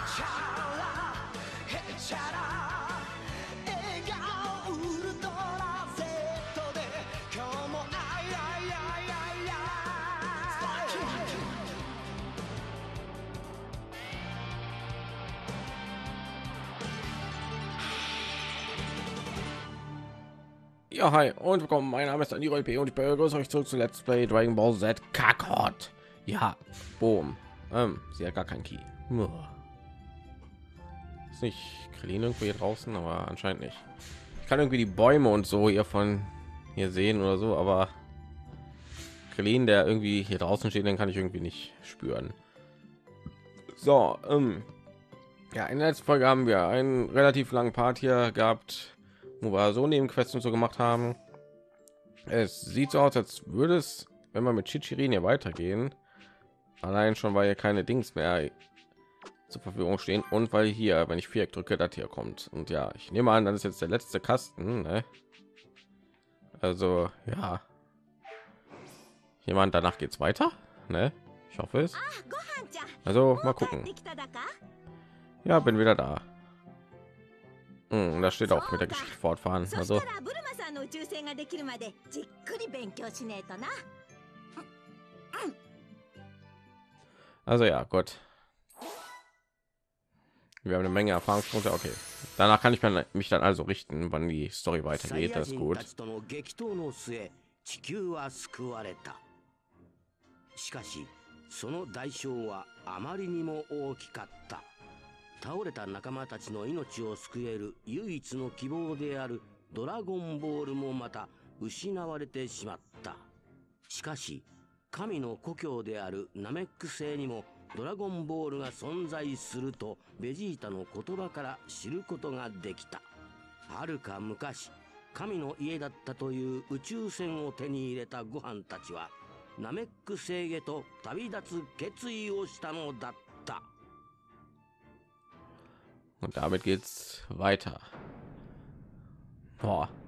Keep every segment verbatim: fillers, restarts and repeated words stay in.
Ja, hi und willkommen. Mein Name ist Daniel P. und ich begrüße euch zurück zu Let's Play Dragon Ball Z Kakarot. Ja, boom. Ähm, sie hat gar keinen Key. Ist nicht Krillin irgendwo hier draußen, aber anscheinend nicht. Ich kann irgendwie die Bäume und so hier von hier sehen oder so, aber Krillin, der irgendwie hier draußen steht, den kann ich irgendwie nicht spüren. So, ähm, ja, in der letzten Folge haben wir einen relativ langen Part hier gehabt, wo wir so Nebenquests und so gemacht haben. Es sieht so aus, als würde es, wenn wir mit Chichirin hier weitergehen, allein schon, weil hier keine Dings mehr zur Verfügung stehen und weil hier, wenn ich Viereck drücke, das hier kommt. Und ja, ich nehme an, das ist jetzt der letzte Kasten, ne? Also ja, jemand danach geht's weiter, ne? Ich hoffe es. Also mal gucken. Ja, bin wieder da. Hm, da steht auch mit der Geschichte fortfahren. Also also ja, Gott. Wir haben eine Menge Erfahrungspunkte. Okay, danach kann ich mich dann also richten, wann die Story weitergeht. Das ist gut. しかし、その代償はあまりにも大きかった。倒れた仲間たちの命を救える唯一の希望であるドラゴンボールもまた失われてしまった。しかし、神の故郷であるナメック星にもドラゴンボールが存在するとベジータの言葉から知ることができた。はるか昔、神の家だったという宇宙船を手に入れたご飯たちは、ナメック星へと旅立つ決意をしたのだった。 Und damit geht's weiter. Boah.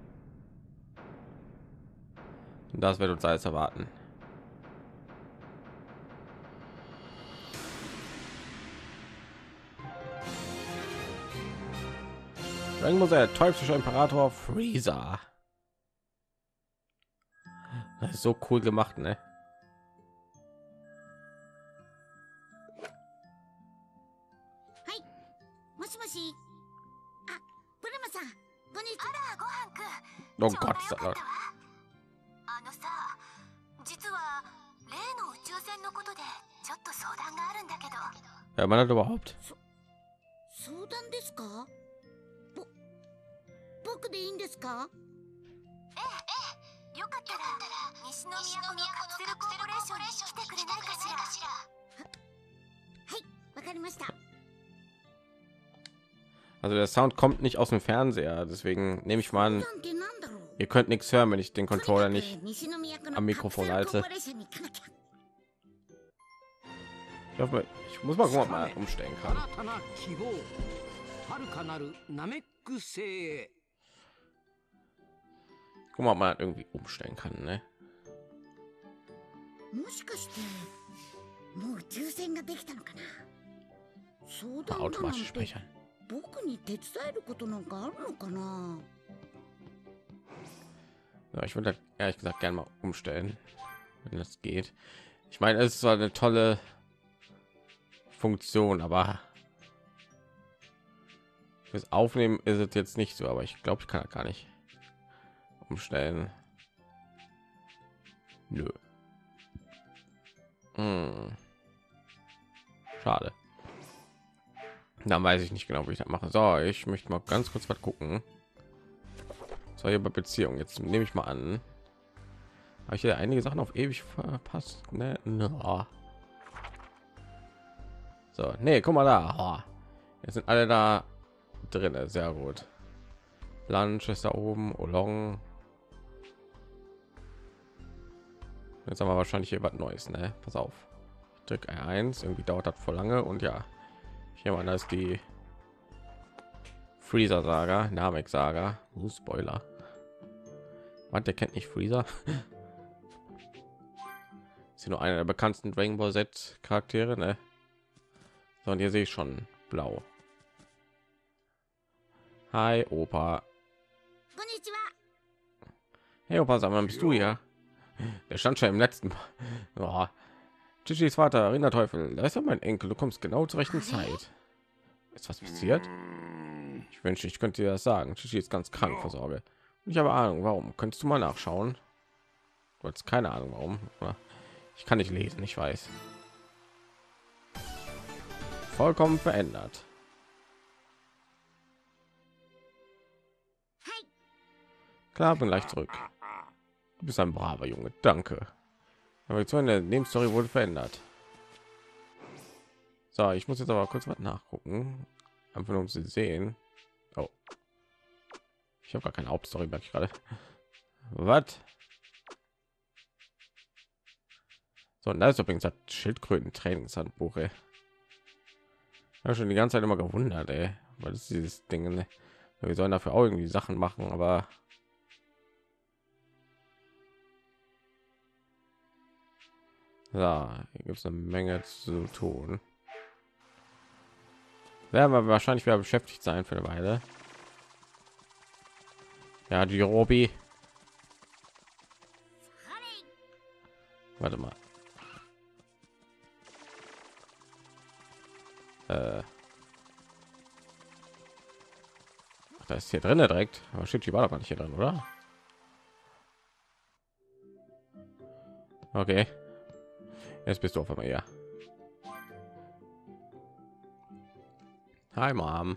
Das wird uns alles erwarten. Dragon Ball Z, teuflischer Imperator Freezer. Das ist so cool gemacht, ne? Oh Gott, ist das laut. Ja, man hat überhaupt. Also der Sound kommt nicht aus dem Fernseher, deswegen nehme ich mal an, ihr könnt nichts hören, wenn ich den Controller nicht am Mikrofon halte. Ich hoffe, ich muss mal gucken, ob man umstellen kann. Guck mal, ob man irgendwie umstellen kann, ne? Automatisch speichern. Ja, ich würde ehrlich gesagt gerne mal umstellen, wenn das geht. Ich meine, es ist zwar eine tolle Funktion, aber fürs Aufnehmen ist es jetzt nicht so. Aber ich glaube, ich kann das gar nicht umstellen. Nö. Hm. Schade. Dann weiß ich nicht genau, wie ich das mache. So, ich möchte mal ganz kurz was gucken. So, hier bei Beziehung. Jetzt nehme ich mal an, habe ich hier einige Sachen auf ewig verpasst. Ne? No. So, nee, guck mal da. Jetzt sind alle da drin. Sehr gut. Lunch ist da oben. Olong. Jetzt haben wir wahrscheinlich hier was Neues. Ne? Pass auf. Ich drücke R eins. Irgendwie dauert das voll lange. Und ja, hier mal, das ist die Freezer Saga, Namek Saga. Uh, Spoiler. Was, der kennt nicht Freezer? Ist hier nur einer der bekanntesten Dragon Ball Z Charaktere, ne? So, und hier sehe ich schon blau. Hi, Opa. Hey, Opa, sag mal, bist du hier? Der stand schon im letzten Mal. Oh. Chichis Vater, Rinderteufel, da ist ja mein Enkel. Du kommst genau zur rechten Zeit. Ist was passiert? Ich wünschte, ich könnte dir das sagen. Chichi ist ganz krank vor Sorge. Und ich habe Ahnung, warum. Könntest du mal nachschauen? Du hast keine Ahnung, warum. Ich kann nicht lesen, ich weiß. Vollkommen verändert. Klar, bin gleich zurück. Du bist ein braver Junge, danke. Aber jetzt eine Nebenstory wurde verändert. So, ich muss jetzt aber kurz was nachgucken, einfach nur um zu sehen. Oh, ich habe gar keine Hauptstory, merke ich gerade. Was? So, und da ist übrigens das Schildkröten-Trainingshandbuch. Ey. Ich habe schon die ganze Zeit immer gewundert, ey. Was ist dieses Ding? Ne? Wir sollen dafür auch irgendwie Sachen machen, aber ja, hier gibt es eine Menge zu tun. Werden wir wahrscheinlich wieder beschäftigt sein für eine Weile. Ja, die Robi. Warte mal. Äh. Ach, da ist hier drin direkt. Aber shit, die war doch gar nicht hier drin, oder? Okay. Jetzt bist du auf einmal hier. Hi, Mom.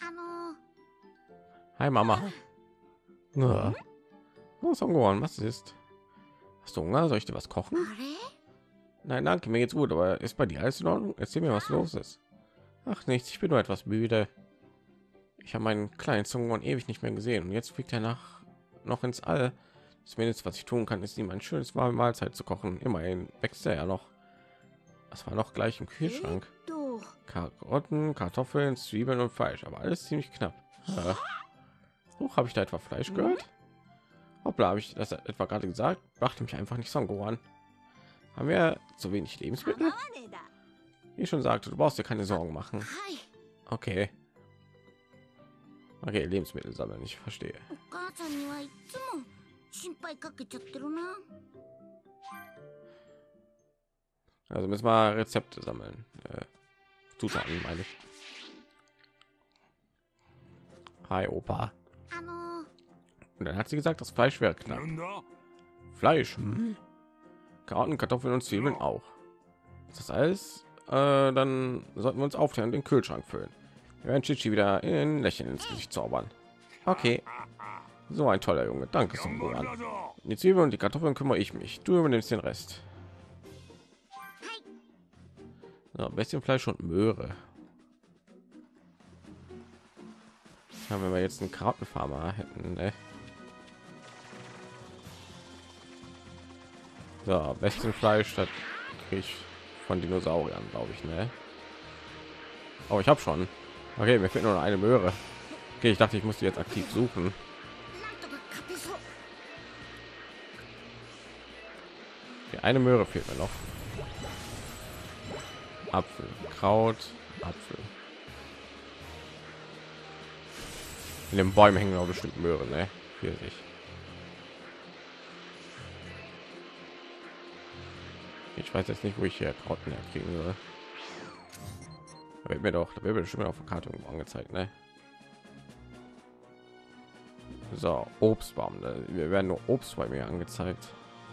Hi, Mama. Ja. Was geworden? Was ist? Hast du Hunger? Soll ich dir was kochen? Nein, danke, mir geht's gut, aber ist bei dir alles in Ordnung? Erzähl mir, was los ist. Ach, nichts, ich bin nur etwas müde. Ich habe meinen kleinen Sohn ewig nicht mehr gesehen und jetzt fliegt er nach noch ins All. Das Mindeste, was ich tun kann, ist ihm ein schönes warme Mahlzeit zu kochen. Immerhin wächst er ja noch. Das war noch gleich im Kühlschrank. Karotten, Kartoffeln, Zwiebeln und Fleisch, aber alles ziemlich knapp. Ja. Hoch, habe ich da etwa Fleisch gehört? Hoppla, habe ich das etwa gerade gesagt? Brachte mich einfach nicht Son Gohan. Haben wir zu wenig Lebensmittel? Wie ich schon sagte, du brauchst dir keine Sorgen machen. Okay. Okay, Lebensmittel sammeln, ich verstehe. Also müssen wir Rezepte sammeln. Äh, Zutaten meine ich. Hi, Opa. Und dann hat sie gesagt, das Fleisch wäre knapp. Fleisch. Hm? Karotten, Kartoffeln und Zwiebeln auch. Ist das alles? Äh, dann sollten wir uns aufteilen und den Kühlschrank füllen. Wir werden Chichi wieder in ein Lächeln ins Gesicht zaubern. Okay. So ein toller Junge. Danke, Son Gohan. Die Zwiebeln und die Kartoffeln kümmere ich mich. Du übernimmst den Rest. So, ein bisschen Fleisch und Möhre. Ja, wenn wir jetzt einen Karottenfarmer hätten, ne? So, besten Fleisch, das kriege ich von Dinosauriern, glaube ich, ne? Oh, ich habe schon. Okay, mir fehlt nur noch eine Möhre. Okay, ich dachte, ich musste jetzt aktiv suchen. Okay, eine Möhre fehlt mir noch. Apfel, Kraut, Apfel. In den Bäumen hängen auch bestimmt Möhren, ne? Für sich. Ich weiß jetzt nicht, wo ich hier Krauten herkriegen soll. Da wird mir doch, da wird mir schon auf der Karte angezeigt, ne? So, Obstbaum. Ne? Wir werden nur Obst bei mir angezeigt.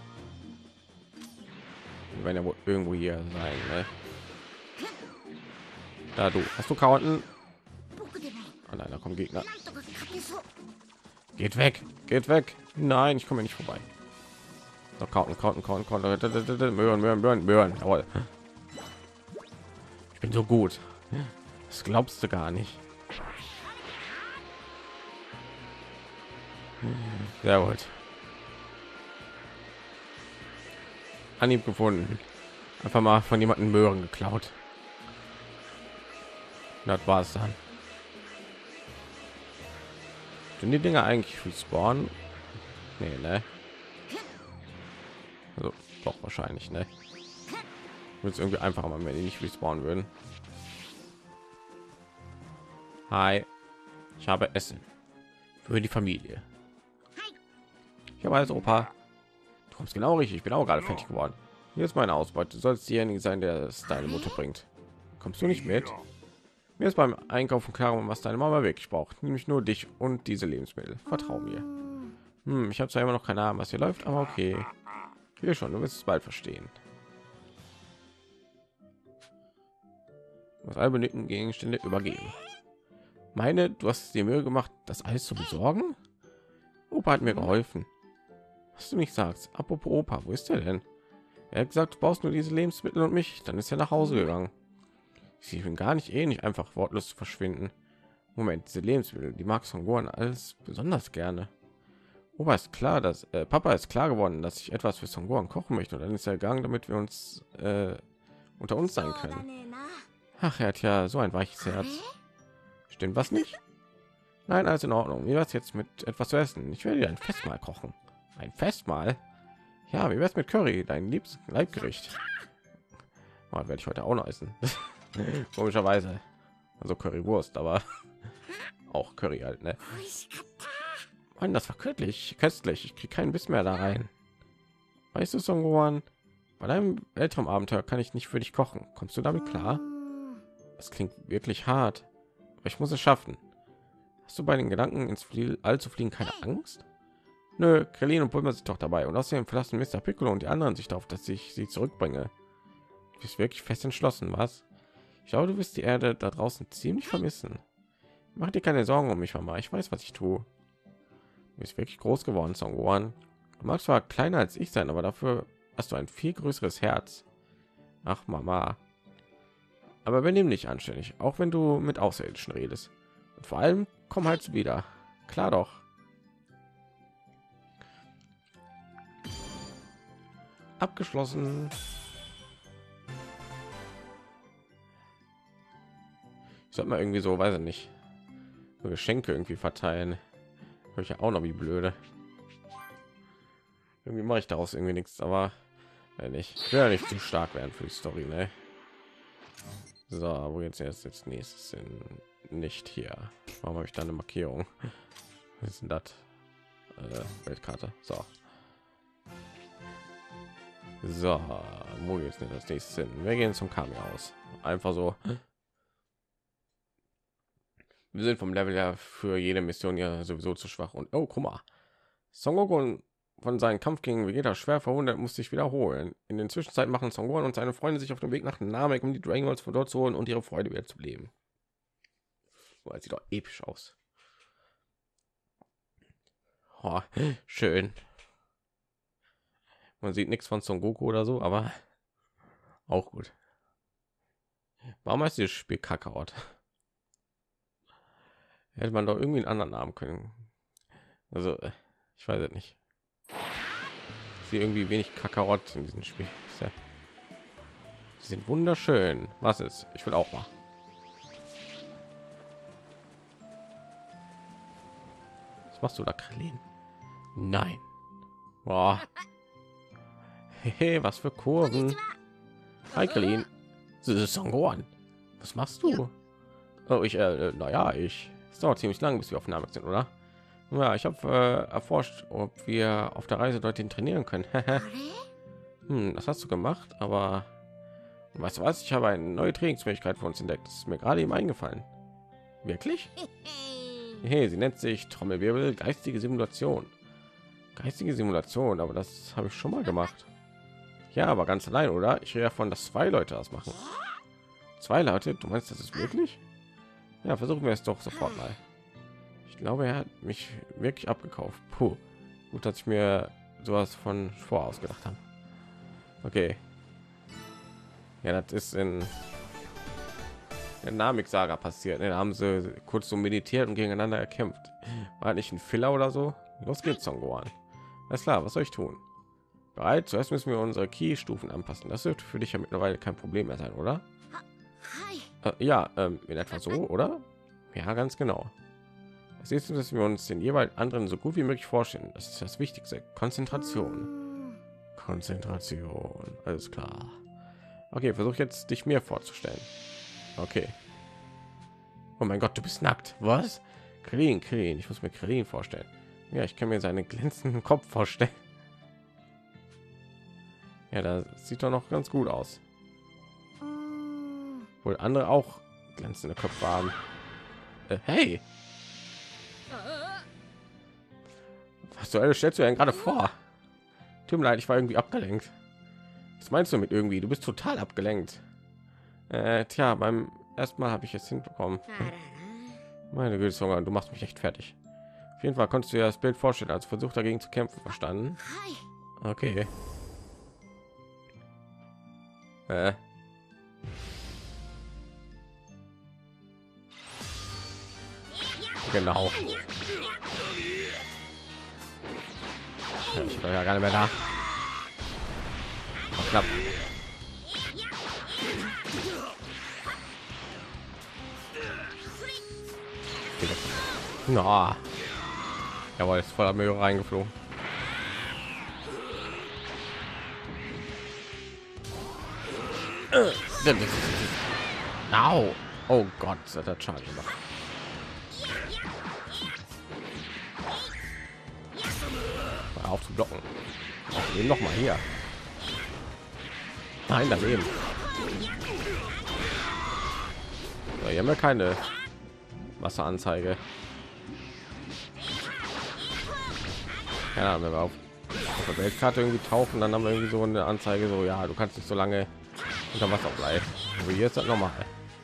Wir werden ja wohl irgendwo hier sein, ne? Da du hast du Karotten? Oh nein, da kommen Gegner. Geht weg, geht weg. Nein, ich komme nicht vorbei. So, Karotten, Karotten, Karotten, Karotten, Möhren, Möhren, Möhren, Möhren. Jawohl. Ich bin so gut. Das glaubst du gar nicht. Sehr gut. Anhieb gefunden. Einfach mal von jemandem Möhren geklaut. Das war es dann. Sind die Dinger eigentlich für Spawn? Nee, ne? Also, doch wahrscheinlich, ne? Wird es irgendwie einfacher, wenn die nicht respawnen würden. Hi, ich habe Essen für die Familie. Ich habe als Opa. Du kommst genau richtig. Ich bin auch gerade fertig geworden. Hier ist meine Ausbeute. Du sollst diejenige sein, der es deine Mutter bringt. Kommst du nicht mit? Mir ist beim Einkaufen klar, was deine Mama wirklich braucht. Nämlich nur dich und diese Lebensmittel. Vertrau mir. Hm, ich habe zwar immer noch keine Ahnung, was hier läuft, aber okay. Hier schon, du wirst es bald verstehen. Was alle benötigten Gegenstände übergeben. Meine, du hast dir Mühe gemacht, das alles zu besorgen? Opa hat mir geholfen. Was du nicht sagst. Apropos Opa, wo ist er denn? Er hat gesagt, du brauchst nur diese Lebensmittel und mich. Dann ist er nach Hause gegangen. Ich bin gar nicht ähnlich, einfach wortlos zu verschwinden. Moment, diese Lebensmittel, die mag Son Gohan alles besonders gerne. Opa ist klar, dass äh, Papa ist klar geworden, dass ich etwas für Son Gohan kochen möchte. Und dann ist er gegangen, damit wir uns äh, unter uns sein können. Ach, er hat ja so ein weiches Herz. Stimmt was nicht? Nein, alles in Ordnung. Wie wär's jetzt mit etwas zu essen? Ich werde dir ein Festmahl kochen. Ein Festmahl? Ja, wie wär's mit Curry, dein liebstes Leibgericht? Oh, werde ich heute auch noch essen. Komischerweise. Also Currywurst, aber auch Curry halt, ne? Mann, das war köstlich, köstlich. Ich kriege keinen Biss mehr da rein. Weißt du, Son Gohan, bei deinem Weltraumabenteuer kann ich nicht für dich kochen. Kommst du damit klar? Das klingt wirklich hart, aber ich muss es schaffen. Hast du bei den Gedanken ins All zu fliegen keine Angst? Nö, Krillin und Bulma sind doch dabei und außerdem verlassen Mister Piccolo und die anderen sich darauf, dass ich sie zurückbringe. Du bist wirklich fest entschlossen, was? Ich glaube, du wirst die Erde da draußen ziemlich vermissen. Mach dir keine Sorgen um mich, Mama. Ich weiß, was ich tue. Du bist wirklich groß geworden, Son Gohan. Du magst zwar kleiner als ich sein, aber dafür hast du ein viel größeres Herz. Ach, Mama. Aber benimm dich anständig, auch wenn du mit Außerirdischen redest. Und vor allem komm halt wieder. Klar doch. Abgeschlossen. Ich sollte mal irgendwie so, weiß ich nicht, so Geschenke irgendwie verteilen. Hör ich ja auch noch wie blöde. Irgendwie mache ich daraus irgendwie nichts, aber wenn ich, ich will ja nicht zu stark werden für die Story, ne? So, wo jetzt jetzt jetzt nächstes sind nicht hier. Warum habe ich da eine Markierung? Was ist denn das? Äh, Weltkarte. So. So, wo geht's denn das nächste hin? Wir gehen zum Kami aus. Einfach so. Wir sind vom Level ja für jede Mission ja sowieso zu schwach. Und oh, guck mal. Son Goku von seinem Kampf gegen Vegeta schwer verwundet muss sich wiederholen. In den Zwischenzeit machen Son Goku und seine Freunde sich auf den Weg nach Namek, um die Dragon Balls von dort zu holen und ihre Freude wieder zu leben. Oh, das sieht doch episch aus. Oh, schön. Man sieht nichts von Son Goku oder so, aber auch gut. Warum heißt dieses Spiel Kakarot? Hätte man doch irgendwie einen anderen Namen können. Also, ich weiß es nicht. Sie irgendwie wenig Kakarot in diesem Spiel. Ja, sie sind wunderschön. Was ist? Ich will auch mal. Was machst du da, Krillin? Nein. Boah. Hey, was für Kurven. Hi, Krillin. Das ist Son Gohan. Was machst du? Oh, ich, äh, naja, ich. Es dauert ziemlich lang, bis wir auf Namek sind, oder? Ja, ich habe äh, erforscht, ob wir auf der Reise dorthin trainieren können. Hm, das hast du gemacht, aber weißt du was? Ich habe eine neue Trainingsmöglichkeit für uns entdeckt. Das ist mir gerade eben eingefallen. Wirklich? Hey, sie nennt sich Trommelwirbel geistige Simulation. Geistige Simulation, aber das habe ich schon mal gemacht. Ja, aber ganz allein, oder? Ich rede davon, dass zwei Leute das machen. Zwei Leute? Du meinst, das ist möglich? Ja, versuchen wir es doch sofort mal. Ich glaube, er hat mich wirklich abgekauft. Puh. Gut, dass ich mir sowas von voraus gedacht habe. Okay. Ja, das ist in der Namek-Saga passiert. Da haben sie kurz so meditiert und gegeneinander erkämpft. War nicht ein Filler oder so? Los geht's, Son Gohan. Alles klar, was soll ich tun? Bereit? Zuerst müssen wir unsere Key-Stufen anpassen. Das dürfte für dich ja mittlerweile kein Problem mehr sein, oder? Äh, ja, ähm, in etwa so, oder? Ja, ganz genau. Das ist, dass wir uns den jeweils anderen so gut wie möglich vorstellen. Das ist das Wichtigste. Konzentration. Konzentration. Alles klar. Okay, versuche jetzt dich mir vorzustellen. Okay. Oh mein Gott, du bist nackt. Was? Krillin, Krillin. Ich muss mir Krillin vorstellen. Ja, ich kann mir seinen glänzenden Kopf vorstellen. Ja, das sieht doch noch ganz gut aus. Wohl andere auch glänzende Köpfe haben. Äh, hey, was du stellst du denn gerade vor? Tut mir leid, ich war irgendwie abgelenkt. Was meinst du mit irgendwie? Du bist total abgelenkt. Äh, tja, beim ersten Mal habe ich es hinbekommen. Meine Güte, Hunger, du machst mich echt fertig. Auf jeden Fall konntest du dir das Bild vorstellen, als versucht dagegen zu kämpfen, verstanden? Okay. Äh. Genau. Ja, ich war ja gar nicht mehr da. War knapp. Na, jawohl, ist voller Mühe reingeflogen. Au. Oh Gott, das hat Schaden gemacht. Hör auf zu blocken. Nehmen noch mal hier. Nein, daneben. So, hier haben wir keine Wasseranzeige. Keine Ahnung, wenn wir auf, auf der Weltkarte irgendwie tauchen, dann haben wir irgendwie so eine Anzeige, so ja, du kannst nicht so lange unter Wasser bleiben. Aber hier ist das normal.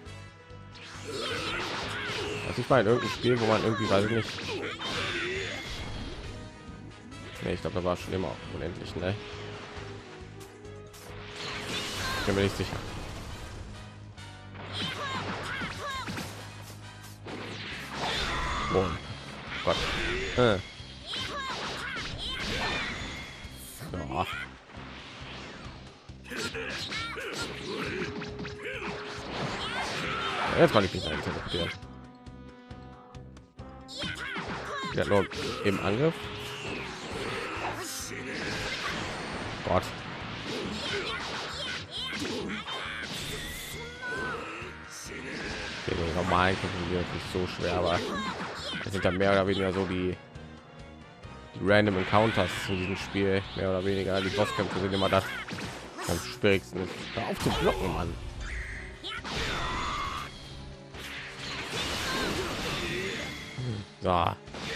Das ist mal in irgendeinem Spiel, wo man irgendwie, weiß ich nicht. Nee, ich glaube, da war schon immer unendlich, ne? Ich bin mir nicht sicher. Oh Gott. Äh. Ja. Jetzt kann ich mich dahin teleportieren. Ja, nur im Angriff. Gott. Den normalen Kämpfen wird nicht so schwer, aber es sind dann mehr oder weniger so die, die Random Encounters in diesem Spiel, mehr oder weniger. Die Bosskämpfe sind immer das am schwierigsten ist. Hör auf zu blocken, Mann. So.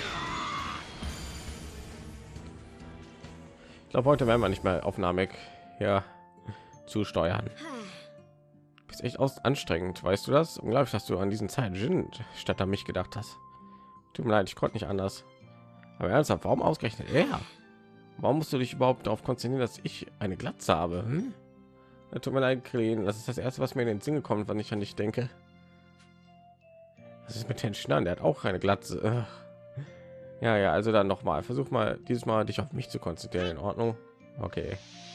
Ich glaube, heute werden wir nicht mehr auf Namek hier zu steuern. Ist echt aus anstrengend, weißt du das? Unglaublich, dass du an diesen Zeit Jin statt an mich gedacht hast. Tut mir leid, ich konnte nicht anders. Aber ernsthaft, warum ausgerechnet er? Warum musst du dich überhaupt darauf konzentrieren, dass ich eine Glatze habe? Hm? Tut mir leid, Krillin. Das ist das erste, was mir in den Sinn gekommen, wenn ich an dich denke. Was ist mit den Schneiden? Der hat auch eine Glatze. Ugh. Ja, ja, also dann noch mal. Versuch mal dieses Mal dich auf mich zu konzentrieren. In Ordnung. Okay.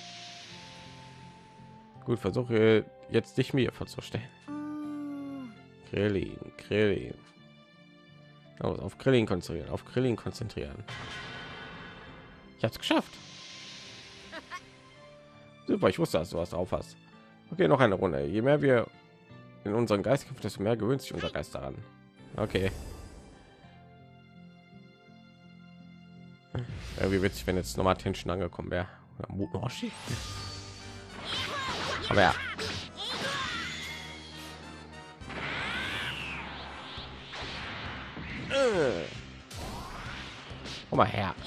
Gut, versuche jetzt dich mir vorzustellen. Krillin, Krillin. Also auf Krillin konzentrieren, auf Krillin konzentrieren. Ich habe es geschafft. Super, ich wusste, dass du was drauf hast. Okay, noch eine Runde. Je mehr wir in unseren Geist kämpfen, desto mehr gewöhnt sich unser Geist daran. Okay. Irgendwie witzig, wenn jetzt nochmal Tension angekommen wäre. Aber ja. Komm mal her.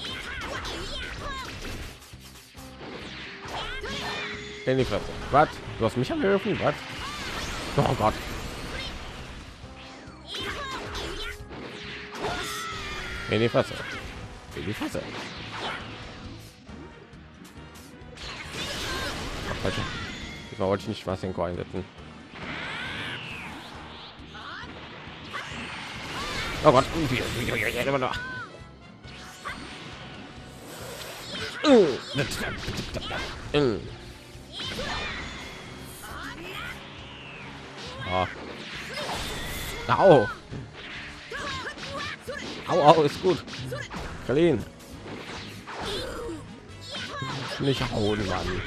In die Fresse. Was? Du hast mich angegriffen? Was? Oh Gott. In die Fresse. In die Fresse. Ich wollte ich nicht was in einsetzen. Oh Gott. Oh. Au. Au, au, ist gut. Krillin. Nicht hauen, Mann.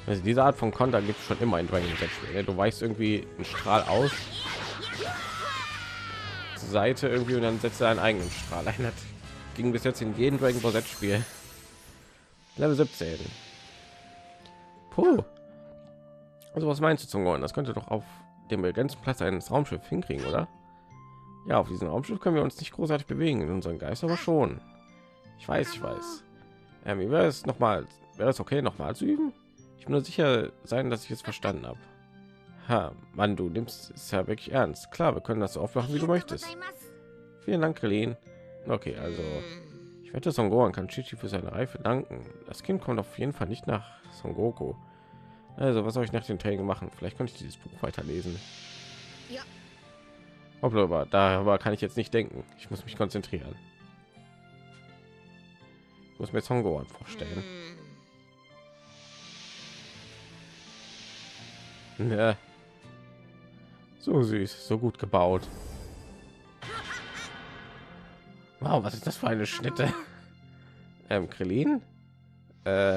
Also diese Art von Konter gibt es schon immer in Dragon Ball Z-Spielen. Ne? Du weichst irgendwie einen Strahl aus, Seite irgendwie und dann setzt er einen eigenen Strahl ein. Das ging bis jetzt in jedem Dragon Ball Z-Spiel. Level siebzehn. Puh. Also was meinst du, Zungon? Das könnte doch auf dem begrenzten Platz eines Raumschiffs hinkriegen, oder? Ja, auf diesem Raumschiff können wir uns nicht großartig bewegen, in unseren Geist aber schon. Ich weiß, ich weiß. Ähm, wie wäre es noch mal? Wäre es okay, noch mal zu üben? Ich will nur sicher sein, dass ich es verstanden habe. Ha, Mann, du nimmst es ja wirklich ernst. Klar, wir können das so oft machen, wie du möchtest. Vielen Dank, Krillin. Okay, also ich wette, Son Gohan kann Chi Chi für seine Reife danken. Das Kind kommt auf jeden Fall nicht nach Son Goku. Also, was soll ich nach dem Training machen? Vielleicht könnte ich dieses Buch weiterlesen. Ja. Aber darüber kann ich jetzt nicht denken. Ich muss mich konzentrieren. Ich muss mir Son Gohan vorstellen. Ja. So süß, so gut gebaut. Wow, was ist das für eine Schnitte? Ähm, Krillin? Äh.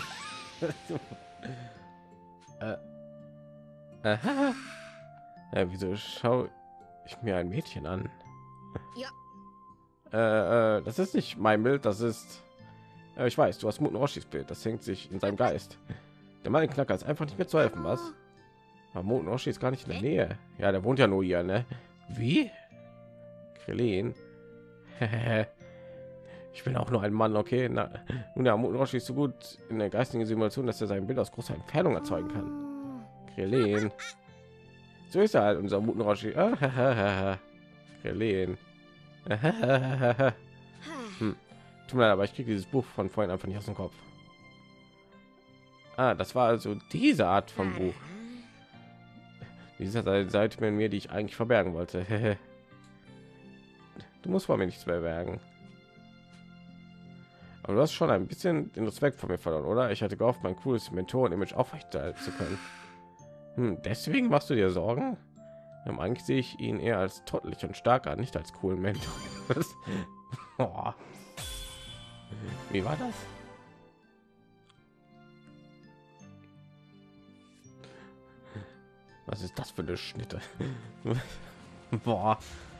äh. Aha. Ja, wieso schaue ich mir ein Mädchen an? Ja. Äh, äh, das ist nicht mein Bild, das ist... Äh, ich weiß, du hast Muten Roshis Bild, das hängt sich in seinem Geist. Der Mann in Knacker ist einfach nicht mehr zu helfen, was? Aber Muten Roshi ist gar nicht in der Nähe. Ja, der wohnt ja nur hier, ne? Wie? Krillin? Ich bin auch nur ein Mann, okay? Na, nun ja, Muten Roshi ist so gut in der geistigen Simulation, dass er sein Bild aus großer Entfernung erzeugen kann. Krillin. So ist er halt, unser Muten Roshi. Krillin. Hm. Tut mir leid, aber ich kriege dieses Buch von vorhin einfach nicht aus dem Kopf. Ah, das war also diese Art von Buch. Diese Seite in mir, die ich eigentlich verbergen wollte. Du musst vor mir nichts mehr bergen. Aber du hast schon ein bisschen den Respekt vor mir verloren, oder? Ich hatte gehofft, mein cooles Mentoren-Image aufrechterhalten zu können. Hm, deswegen machst du dir Sorgen? Ähm, eigentlich sehe ich ihn eher als trottelig und stark an, nicht als coolen Mentor. Oh. Wie war das? Was ist das für eine Schnitte? Boah.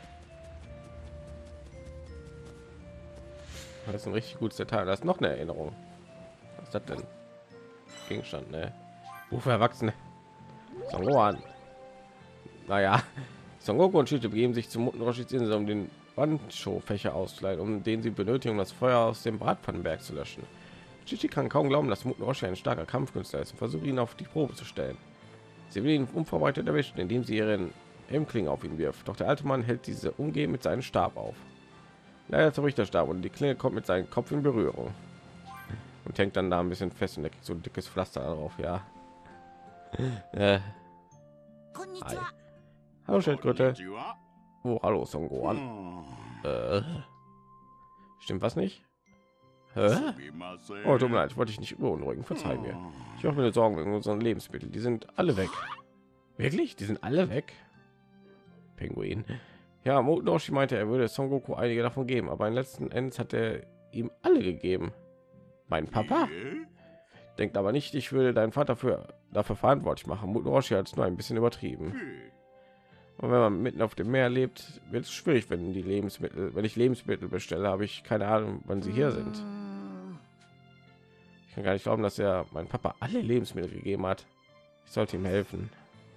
Das ist ein richtig gutes Detail. Das ist noch eine Erinnerung. Was ist das denn? Gegenstand, ne? Buch für Erwachsene. Son Gohan. Naja, Son Goku und Chi-Chi begeben sich zum Muten Roshis Insel, um den Bandshow-Fächer auszuleihen, um den sie benötigen, um das Feuer aus dem Bratpfannenberg zu löschen. Chi-Chi kann kaum glauben, dass Muten Roshi ein starker Kampfkünstler ist und versucht, ihn auf die Probe zu stellen. Sie will ihn unvorbereitet erwischen, indem sie ihren Helmklinge auf ihn wirft. Doch der alte Mann hält diese umgehend mit seinem Stab auf. Leider zerbricht der Stab und die Klinge kommt mit seinem Kopf in Berührung und hängt dann da ein bisschen fest und so ein dickes Pflaster drauf. Ja. äh. Hi. Hallo Schildkröte. Oh, hallo Son Gohan. Äh. Stimmt was nicht? Hä? Oh, tut mir leid, ich wollte dich nicht beunruhigen. Verzeih mir. Ich mache mir Sorgen wegen unseren Lebensmitteln. Die sind alle weg. Wirklich? Die sind alle weg? Pinguin. Ja, Muten Roshi meinte, er würde Son Goku einige davon geben, aber in letzten Endes hat er ihm alle gegeben. Mein Papa? Denkt aber nicht, ich würde deinen Vater für dafür verantwortlich machen. Muten Roshi hat es nur ein bisschen übertrieben. Und wenn man mitten auf dem Meer lebt, wird es schwierig, wenn die Lebensmittel, wenn ich Lebensmittel bestelle, habe ich keine Ahnung, wann sie hier sind. Ich kann gar nicht glauben, dass er mein Papa alle Lebensmittel gegeben hat. Ich sollte ihm helfen.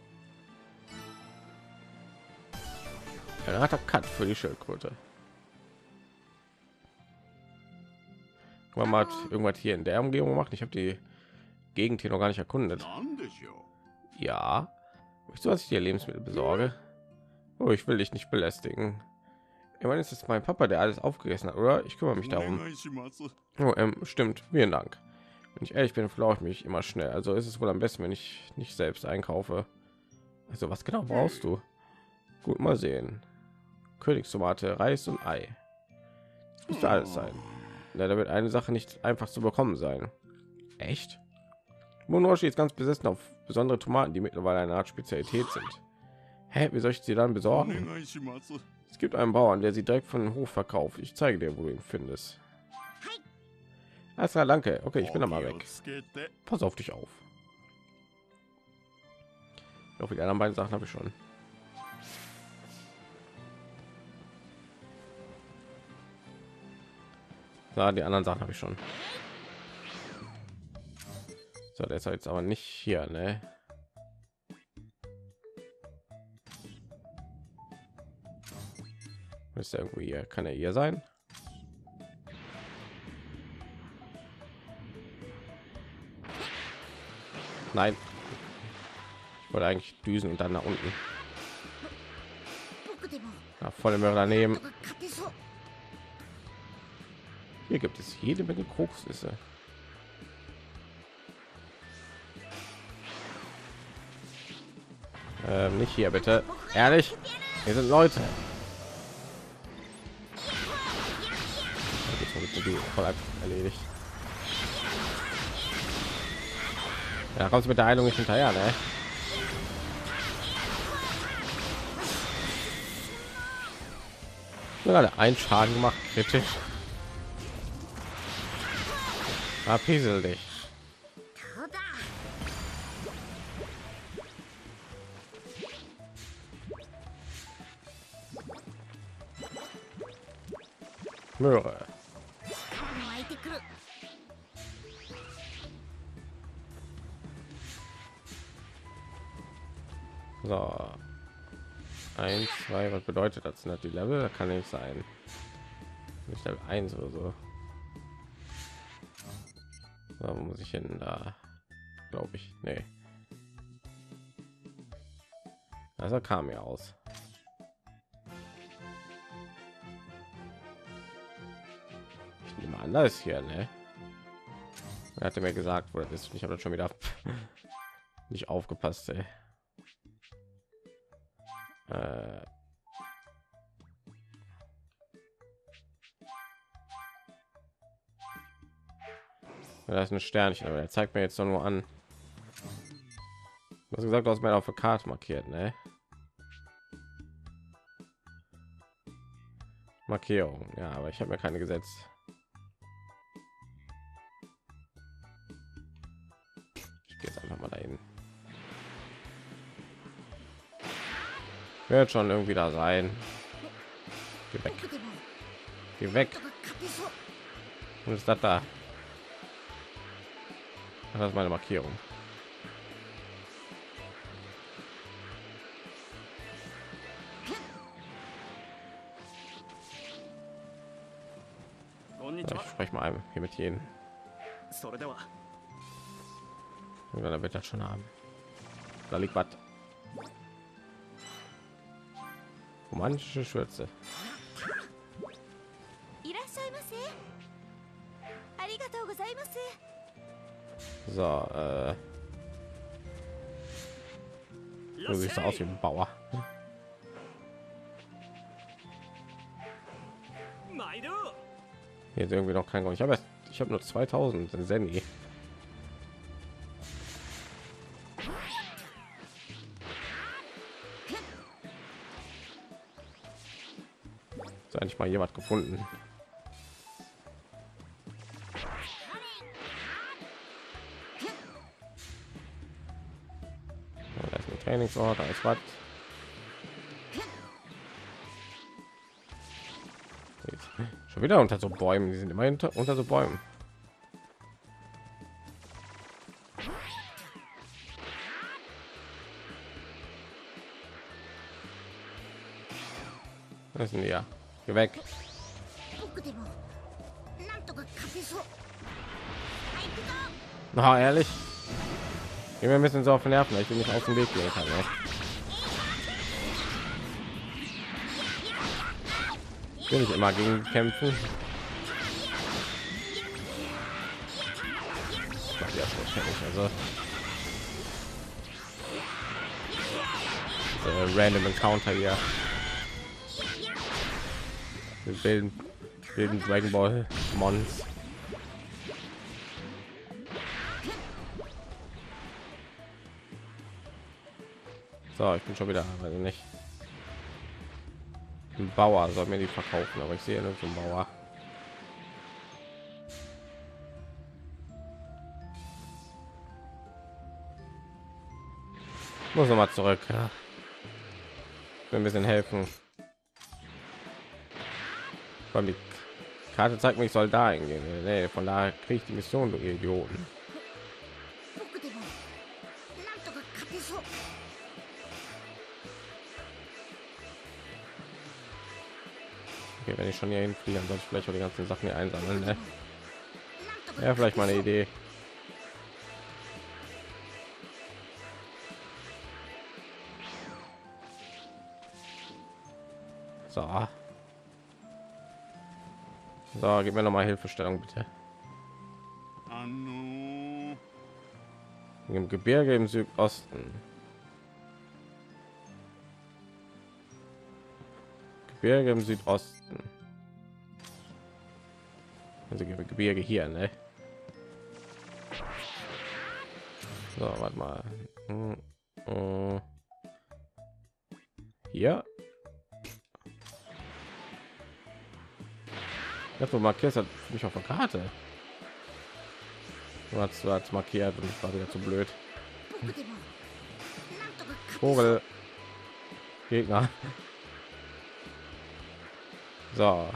Er hat er Cut für die Schildkröte. Man hat irgendwas hier in der Umgebung gemacht. Ich habe die Gegend hier noch gar nicht erkundet. Ja, möchtest du, was ich dir Lebensmittel besorge? Oh, ich will dich nicht belästigen. Ich meine, es ist mein Papa, der alles aufgegessen hat, oder? Ich kümmere mich darum. Oh, ähm, stimmt. Vielen Dank. Wenn ich ehrlich bin, verlaufe ich mich immer schnell. Also ist es wohl am besten, wenn ich nicht selbst einkaufe. Also was genau brauchst du? Gut, mal sehen. Königstomate, Reis und Ei. Das müsste alles sein. Ja, da wird eine Sache nicht einfach zu bekommen sein. Echt? Muten Roshi ist ganz besessen auf besondere Tomaten, die mittlerweile eine Art Spezialität sind. Hä, wie soll ich sie dann besorgen? Es gibt einen Bauern, der sie direkt von dem Hof verkauft. Ich zeige dir, wo du ihn findest. Alles klar, danke. Okay, ich bin da mal weg. Pass auf dich auf. Ich hoffe, die anderen beiden Sachen habe ich schon. So, die anderen Sachen habe ich schon. So, der ist jetzt aber nicht hier, ne? Ist er irgendwie hier? Kann er hier sein? Nein. Ich wollte eigentlich düsen und dann nach unten. 僕でも Ja, volle Möhre daneben. 勝てそう Hier gibt es jede Menge Kokosnüsse. Ähm, nicht hier, bitte. Ehrlich? Hier sind Leute. Voll einfach erledigt. Ja, kommst du mit der Heilung nicht hinterher, ne? Nur gerade ein Schaden gemacht, kritisch. Verpiesel dich. そうだ Möhre. 湧いてくる So. Eins, zwei, was bedeutet das? Sind das die Level? Kann nicht sein. Nicht Level eins oder so. So, wo muss ich hin? Da. Glaube ich. Nee. Also kam mir aus. Ich nehme an, da ist hier, ne? Er hatte mir gesagt, wo das ist. Ich habe das schon wieder nicht aufgepasst, ey. Äh. Da ist ein Sternchen, aber er zeigt mir jetzt doch nur an. Du hast gesagt, du hast mir auf der Karte markiert, ne? Markierung, ja, aber ich habe mir keine gesetzt. Ich gehe jetzt einfach mal dahin. Wird schon irgendwie da sein. Geh weg. 僕でも Geh weg. 勝てそう Und ist das da? Das ist meine Markierung. Ich spreche mal ein hier mit jedem. Oder da wird das schon haben. Da liegt was. Romantische Schürze. いらっしゃいませありがとうございます So, äh. Du siehst so aus wie ein Bauer. Hier ist irgendwie noch kein Grund. Ich habe erst, ich habe nur zweitausend Zenny. Ist eigentlich mal jemand gefunden. Ja, da ist ein Trainingsort, da ist was. Schon wieder unter so Bäumen, die sind immer hinter, unter so Bäumen. Was sind die ja? Geh weg. 僕でもなんとか勝てそう Na, ehrlich? Geh mir ein bisschen so auf den Nerven, weil ich bin nicht auf den Weg gehen kann. Ne? Will ich immer gegen kämpfen. Ich mach die auch schon fertig, also äh, random Encounter hier. Wir bilden, bilden Dragon Ball Mons. So, ich bin schon wieder, weiß ich nicht. Ein Bauer soll mir die verkaufen, aber ich sehe nur so einen Bauer. Muss noch mal zurück. Ja. Ein bisschen helfen. Von die Karte zeigt mich, soll da hingehen. Nee, von da kriege ich die Mission, du Idioten. 僕でもなんとか勝てそう。 Okay, wenn ich schon hier hinfliege, dann soll ich vielleicht auch die ganzen Sachen hier einsammeln. Ne? Ja, vielleicht mal eine Idee. So. So, gib mir noch mal Hilfestellung, bitte. Im Gebirge im Südosten. Gebirge im Südosten. Also Gebirge hier, ne? So, warte mal. Hm, hm. Hier. Ja, du markierst halt mich auf der Karte. Du hast, du hast markiert und ich war wieder zu blöd. 僕でもなんとか勝てそう。 Vogel. Gegner. So.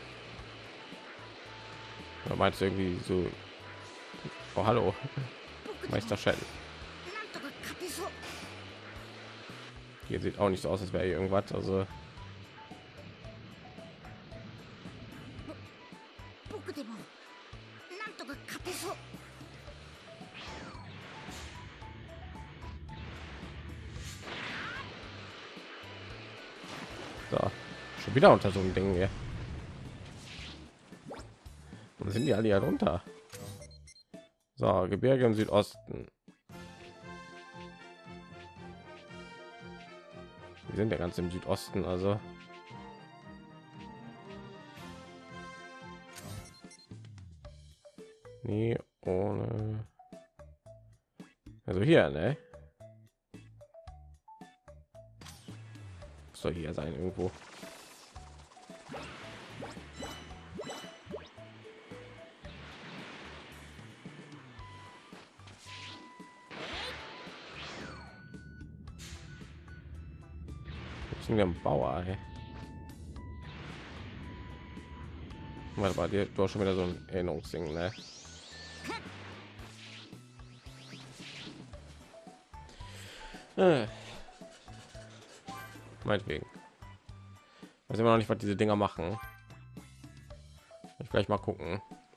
Da meinst du irgendwie so. Oh, hallo. 僕でも Meister Shell. なんとか勝てそう。 Hier sieht auch nicht so aus, als wäre hier irgendwas. Also 僕でもなんとか勝てそう。 so. Schon wieder unter so einem Ding hier. Und sind die alle hier runter? So, Gebirge im Südosten. Wir sind ja ganz im Südosten, also nee, ohne, also hier, ne? Soll hier sein irgendwo. Der Bauer, ey. Warte mal, dir du hast schon wieder so ein Erinnerungsding, ne? Äh. Meinetwegen. Weiß immer noch nicht, was diese Dinger machen. Ich gleich mal gucken.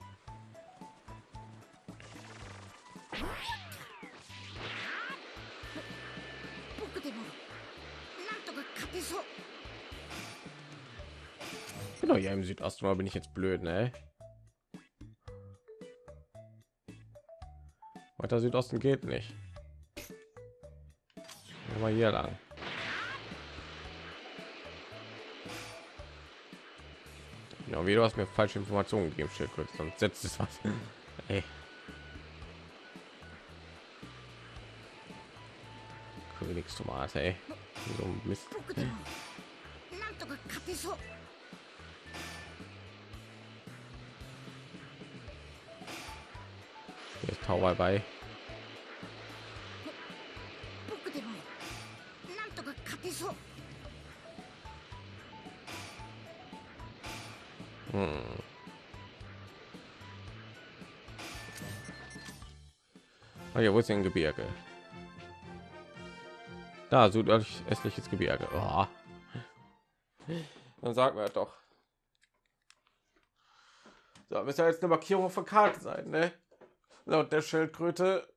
Genau, ja, im Südosten, aber bin ich jetzt blöd, ne? Weiter Südosten geht nicht. Aber hier lang. Genau, wie du hast mir falsche Informationen gegeben, Schildkröte, sonst setzt es was. Ey. Königstomate, ey. So ein Mist. Hier ist Tauber bei. Hm. Ah, ja, wo ist denn Gebirge? Da, südöstliches Gebirge. Oh. Dann sagen wir doch. So, müsste ja jetzt eine Markierung von Karte sein, ne? Laut der Schildkröte.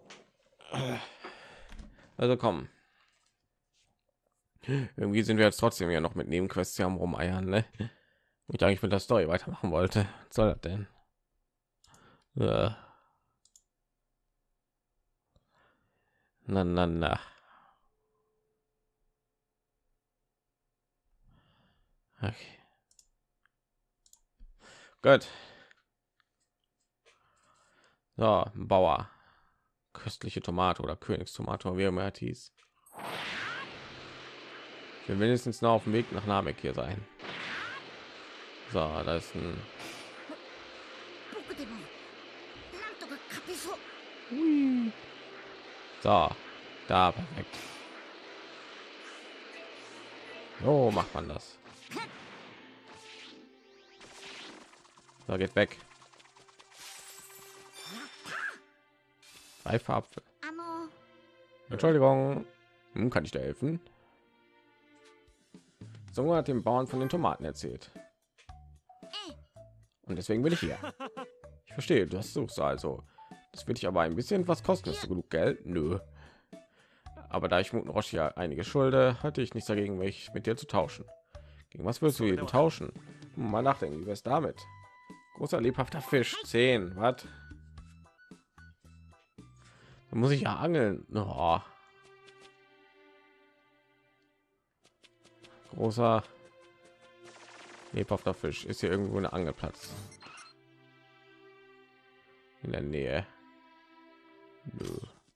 Also komm. Irgendwie sind wir jetzt trotzdem ja noch mit Nebenquests hier am Rumeiern, ne? Ich eigentlich mit der Story weitermachen wollte. Was soll das denn? Ja. Na, na, na. Okay. Gut. So, ein Bauer. Köstliche Tomate oder Königstomate, wie immer es hieß. Wir mindestens noch auf dem Weg nach Namek hier sein. So, da ist ein so, da perfekt. So macht man das. So, geht weg. Reifer Apfel. あの Entschuldigung, hm, kann ich dir helfen? So hat dem Bauern von den Tomaten erzählt. Und deswegen bin ich hier. Ich verstehe, du hast suchst also. Das wird dich aber ein bisschen was kosten. Hast du genug Geld? Nö. Aber da ich Muten Roshi ja einige schulde, hatte ich nichts dagegen, mich mit dir zu tauschen. Gegen was willst du jeden tauschen? Mal nachdenken, wie wär's damit? Großer lebhafter Fisch. zehn. Was? Da muss ich ja angeln. Oh. Großer lebhafter Fisch. Ist hier irgendwo ein Angelplatz in der Nähe? Nö.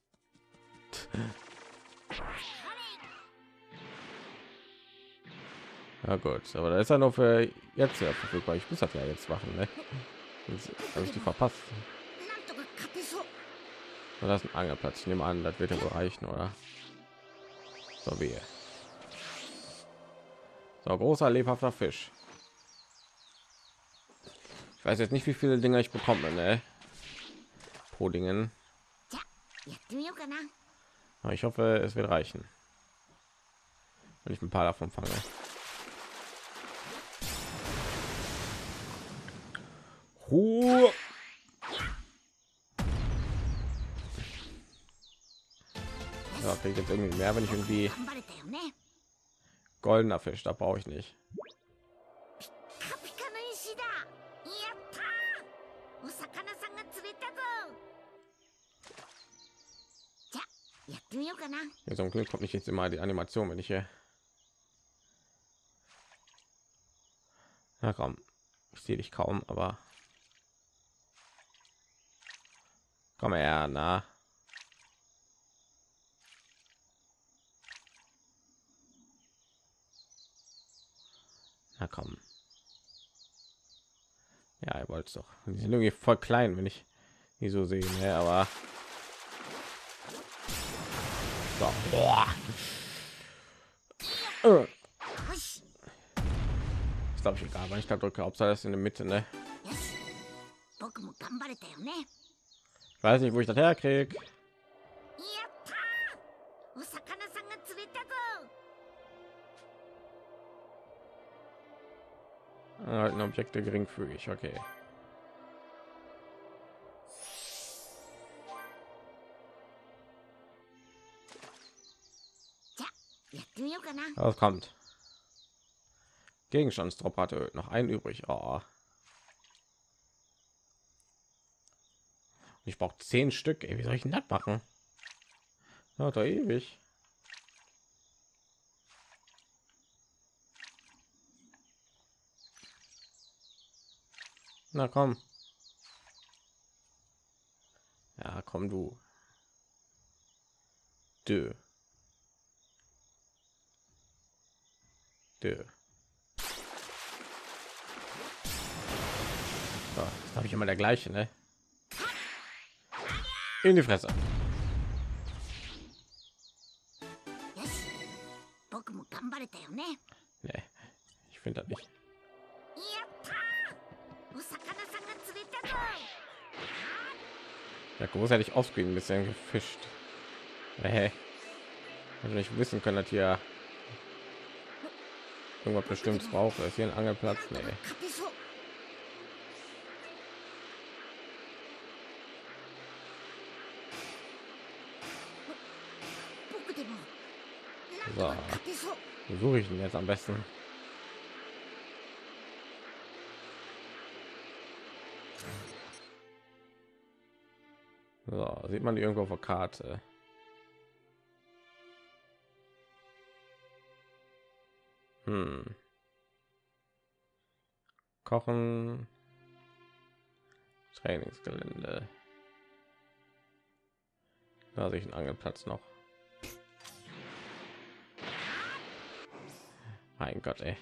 Ja gut, aber da ist er noch für jetzt ja verfügbar. Ich muss das ja jetzt machen, ne? Habe ich die verpasst? なんとか勝てそう Und das ist ein Angelplatz. Ich nehme an, das wird ja wohl reichen, oder? So wie. So, großer lebhafter Fisch. Ich weiß jetzt nicht, wie viele Dinger ich bekomme, ne? Pro Dingen. じゃあやってみようかな Aber ich hoffe, es wird reichen, wenn ich ein paar davon fange. Huh. Ja, kriege ich jetzt irgendwie mehr, wenn ich irgendwie 頑張れたよね goldener Fisch, da brauche ich nicht. ピカピカの石だやったーお魚さんが釣れたぞじゃあやってみようかな Ja, zum Glück kommt nicht jetzt immer die Animation, wenn ich hier. Na komm, ich sehe dich kaum, aber komm her, na. Na komm. Ja, ihr wollt doch. Die sind irgendwie voll klein, wenn ich die so sehe, ne? Aber so. Boah. Äh. よし Ist glaube ich egal, wenn ich da drücke, ob das in der Mitte, ne? よし僕も頑張れたよね Ich weiß nicht, wo ich das herkriege. やったーお魚さんが釣れたぞ Erhalten Objekte geringfügig, okay. じゃあやってみようかな Was kommt? Gegenstandsdrop hatte noch ein übrig. Oh. Ich brauche zehn Stück. Ey, wie soll ich denn das machen? Ja, da ewig. Na komm. Ja, komm du. Dö. Dö. So, das habe ich immer der gleiche, ne? In die Fresse. よし僕も頑張れたよね Nee, ich finde das nicht. やったーお魚さんが釣れたぞ Ja, groß hätte ich offscreen ein bisschen gefischt. Hey, also nicht wissen können, dass hier irgendwas Bestimmtes braucht. Ist hier ein Angelplatz? Nee. 勝てそう 僕でもなんとか勝てそう Wo suche ich denn jetzt am besten? So, sieht man die irgendwo auf der Karte? Hm. Kochen, Trainingsgelände. Da sehe ich einen Angelplatz noch. Mein Gott, ey.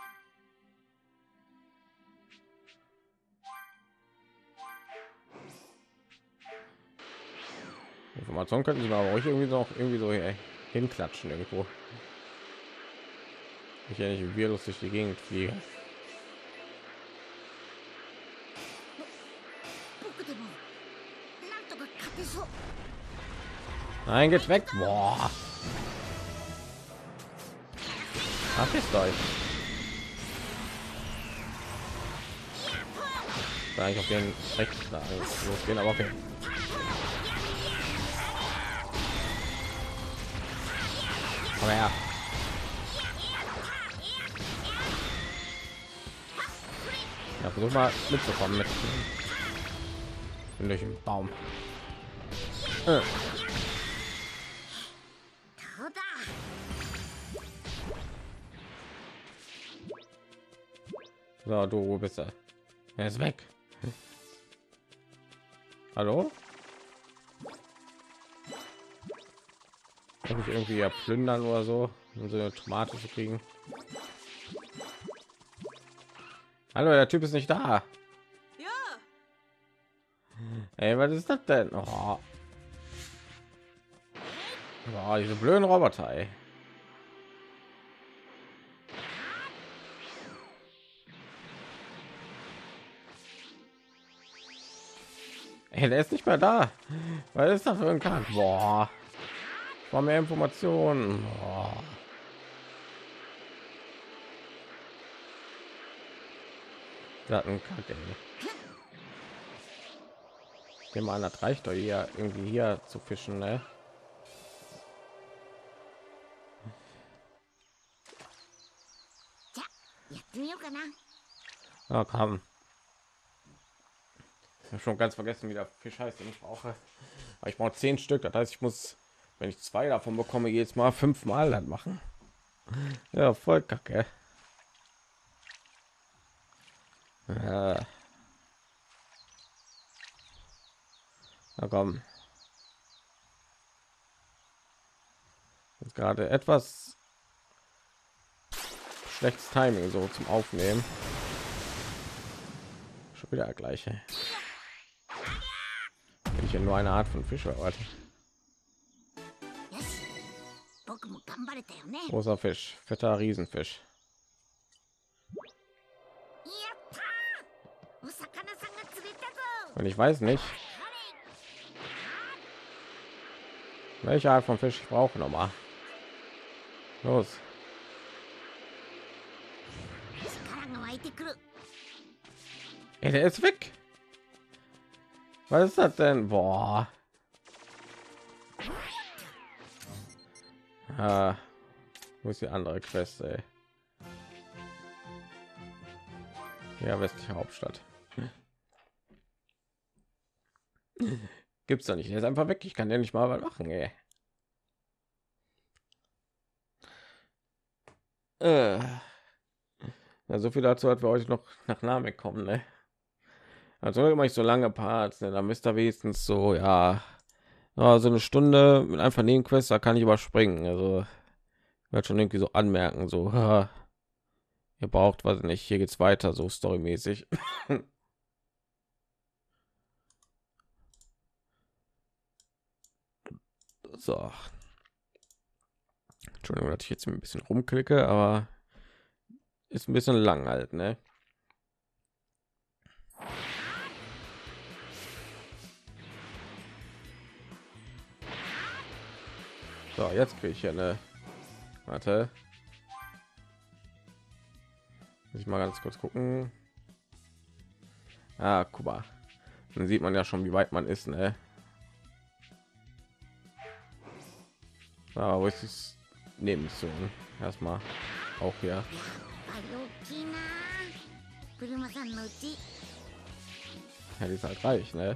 Informationen könnten sie mal ruhig irgendwie noch irgendwie so hier hinklatschen irgendwo. Ich ja nicht virus durch die Gegend fliege. 僕でもなんとか勝てそう。 Nein, geht weg. Boah. Verpisst euch. Da ich auf den rechts da losgehen, aber okay. Aber ja. Ja, versuch mal mitzukommen mit bin durch den Baum. Äh. どうだ。 So, du, wo bist du? Er ist weg. Hallo? Kann ich irgendwie ja plündern oder so, um so eine Tomate zu kriegen? Hallo, der Typ ist nicht da. Ja, Ey, was ist das denn? Oh. Oh, diese blöden Roboter. Ey. Ey, der ist nicht mehr da. Was ist das für ein Kack? Boah. War mehr Informationen. Boah. Dattenkacke. Ich nehme an, das reicht doch hier irgendwie hier zu fischen, ne? Ja, やってみようかな。 Ah, komm. Ich habe schon ganz vergessen, wie der Fisch heißt, den ich brauche. Aber ich brauche zehn Stück. Das heißt, ich muss, wenn ich zwei davon bekomme, jedes Mal fünfmal dann machen. Ja, voll kacke. Ja. Na komm. Jetzt gerade etwas schlechtes Timing so zum Aufnehmen. Schon wieder der gleiche. Wenn ich hier nur eine Art von Fisch erwarte. よし、僕も頑張れたよね。 Großer Fisch, fetter Riesenfisch. やったー。お魚さんが釣れたぞ。 Und ich weiß nicht, welche Art von Fisch ich brauche noch mal. Los. 力が湧いてくる。 Ey, der ist weg. Was ist das denn? Boah. Ah, wo ist die andere Quest? Ey? Ja, westliche Hauptstadt. Gibt's doch nicht. Er ist einfach weg. Ich kann ja nicht mal was machen. Ey. Äh. Ja, so viel dazu, hat wir heute noch nach Namek kommen. Ne? Also immer ich so lange Parts, ne? Dann müsst ihr wenigstens so, ja, ja, so eine Stunde mit einfach Nebenquests, da kann ich überspringen. Also wird schon irgendwie so anmerken, so, ja, ihr braucht was nicht, hier geht's weiter, so storymäßig. So. Entschuldigung, dass ich jetzt ein bisschen rumklicke, aber ist ein bisschen lang halt, ne? So, jetzt kriege ich hier eine. Warte. Muss ich mal ganz kurz gucken. Ah, guck mal. Dann sieht man ja schon, wie weit man ist, ne? Ah, wo ist es? Nebenmission. Erstmal auch hier. やっぱり大きいな。車さんのうち。 Ja, die ist halt reich, ne?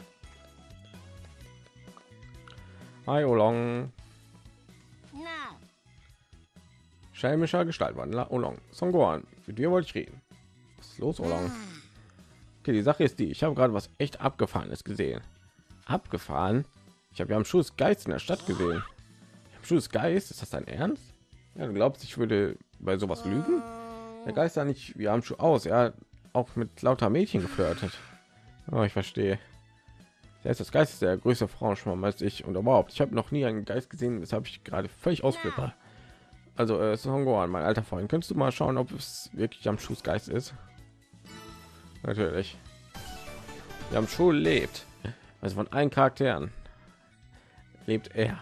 Hi, Olong. なあ。 Schelmischer Gestaltwandler Olong. Songoran, mit dir wollte ich reden. Was ist los, Olong? Okay, die Sache ist die, ich habe gerade was echt Abgefahrenes gesehen. Abgefahren? Ich habe ja am Schuss Geist in der Stadt gesehen. Am Schuss Geist? Ist das dein Ernst? Ja, du glaubst, ich würde bei sowas lügen? Der Geist sah nicht wie am Schuh aus. Er hat auch mit lauter Mädchen geflirtet. Oh, ich verstehe. Der ist das Geist ist der größte Frauenschwarm als ich und überhaupt. Ich habe noch nie einen Geist gesehen, weshalb ich gerade völlig ausflippe. Also äh, Son Gohan, mein alter Freund, könntest du mal schauen, ob es wirklich am Schussgeist ist? Natürlich. Yamchu lebt. Also von allen Charakteren lebt er.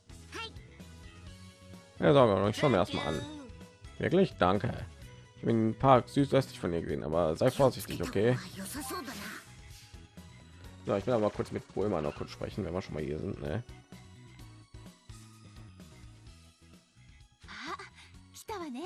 Ja, sag ich schau mir erstmal an. Wirklich? Danke. Ich bin ein paar südöstlich von ihr gesehen, aber sei vorsichtig, okay? So, ich will aber kurz mit Bulma noch kurz sprechen, wenn wir schon mal hier sind, ne? 来たわね。ん？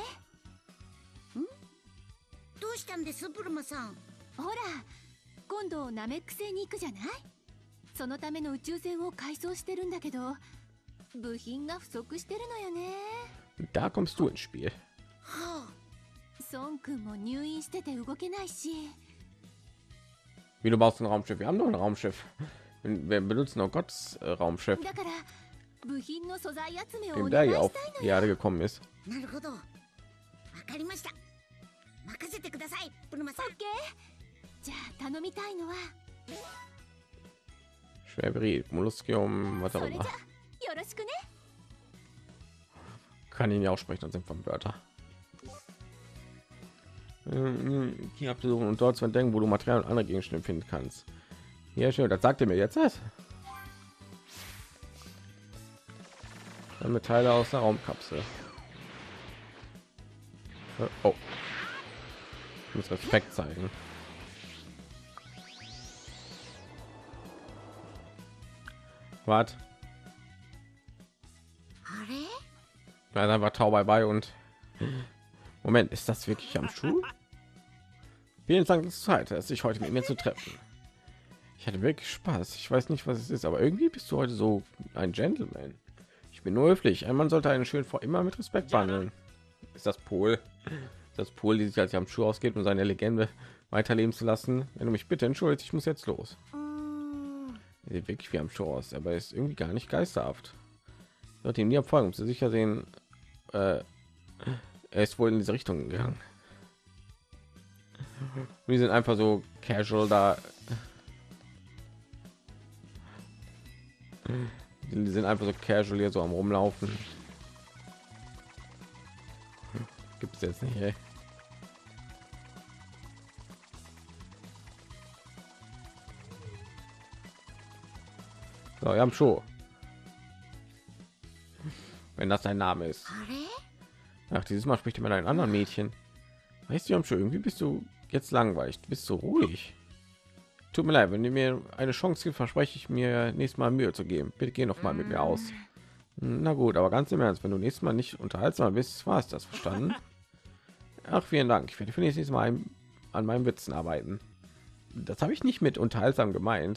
どうしたんです、ブルマさん。ほら、今度ナメック星に行くじゃない。そのための宇宙船を改装してるんだけど、部品が不足してるのよね。 Da kommst du ins Spiel. はあ、孫君も入院してて動けないし。 Wie du baust ein Raumschiff? Wir haben doch ein Raumschiff. Wir benutzen auch Gottes äh, Raumschiff. Dem der hier auf die Erde gekommen ist. Schwerberit, Molluscium, was auch immer. Kann ihn ja auch sprechen, und sind von Wörter. Hier absuchen und dort zu entdecken, wo du Material und andere Gegenstände finden kannst. Ja, schön, das sagt er mir jetzt das. Dann mit Teile aus der Raumkapsel. Oh, ich muss Respekt zeigen. Wart. Ja, dann war Tau bei und Moment, ist das wirklich am Schuh? Vielen Dank, dass du Zeit hast, sich heute mit mir zu treffen. Ich hatte wirklich Spaß. Ich weiß nicht, was es ist, aber irgendwie bist du heute so ein Gentleman. Ich bin nur höflich. Ein Mann sollte einen schön vor immer mit Respekt behandeln. Ist das Pol? Ist das Pol, die sich als am Schuh ausgeht, um seine Legende weiterleben zu lassen? Wenn du mich bitte entschuldigst, ich muss jetzt los. Er sieht wirklich wie am Schuh aus, aber ist irgendwie gar nicht geisterhaft. Sollte ihm nie abfolgen, um zu sicher sehen. Äh, er ist wohl in diese Richtung gegangen. Wir sind einfach so casual da. Die sind einfach so casual hier so am rumlaufen. Gibt es jetzt nicht, ey. So, wir haben schon. Wenn das dein Name ist. Ach, dieses Mal spricht ihr mit einem anderen Mädchen. Weißt du, schon irgendwie bist du jetzt langweilig, du bist so ruhig. Tut mir leid, wenn du mir eine Chance gibt, verspreche ich mir nächstes Mal Mühe zu geben. Bitte geh noch mal mit mir aus. Na gut, aber ganz im Ernst, wenn du nächstes Mal nicht unterhaltsam bist, war es das, verstanden? Ach, vielen Dank. Ich werde für nächstes Mal an meinen Witzen arbeiten. Das habe ich nicht mit unterhaltsam gemeint.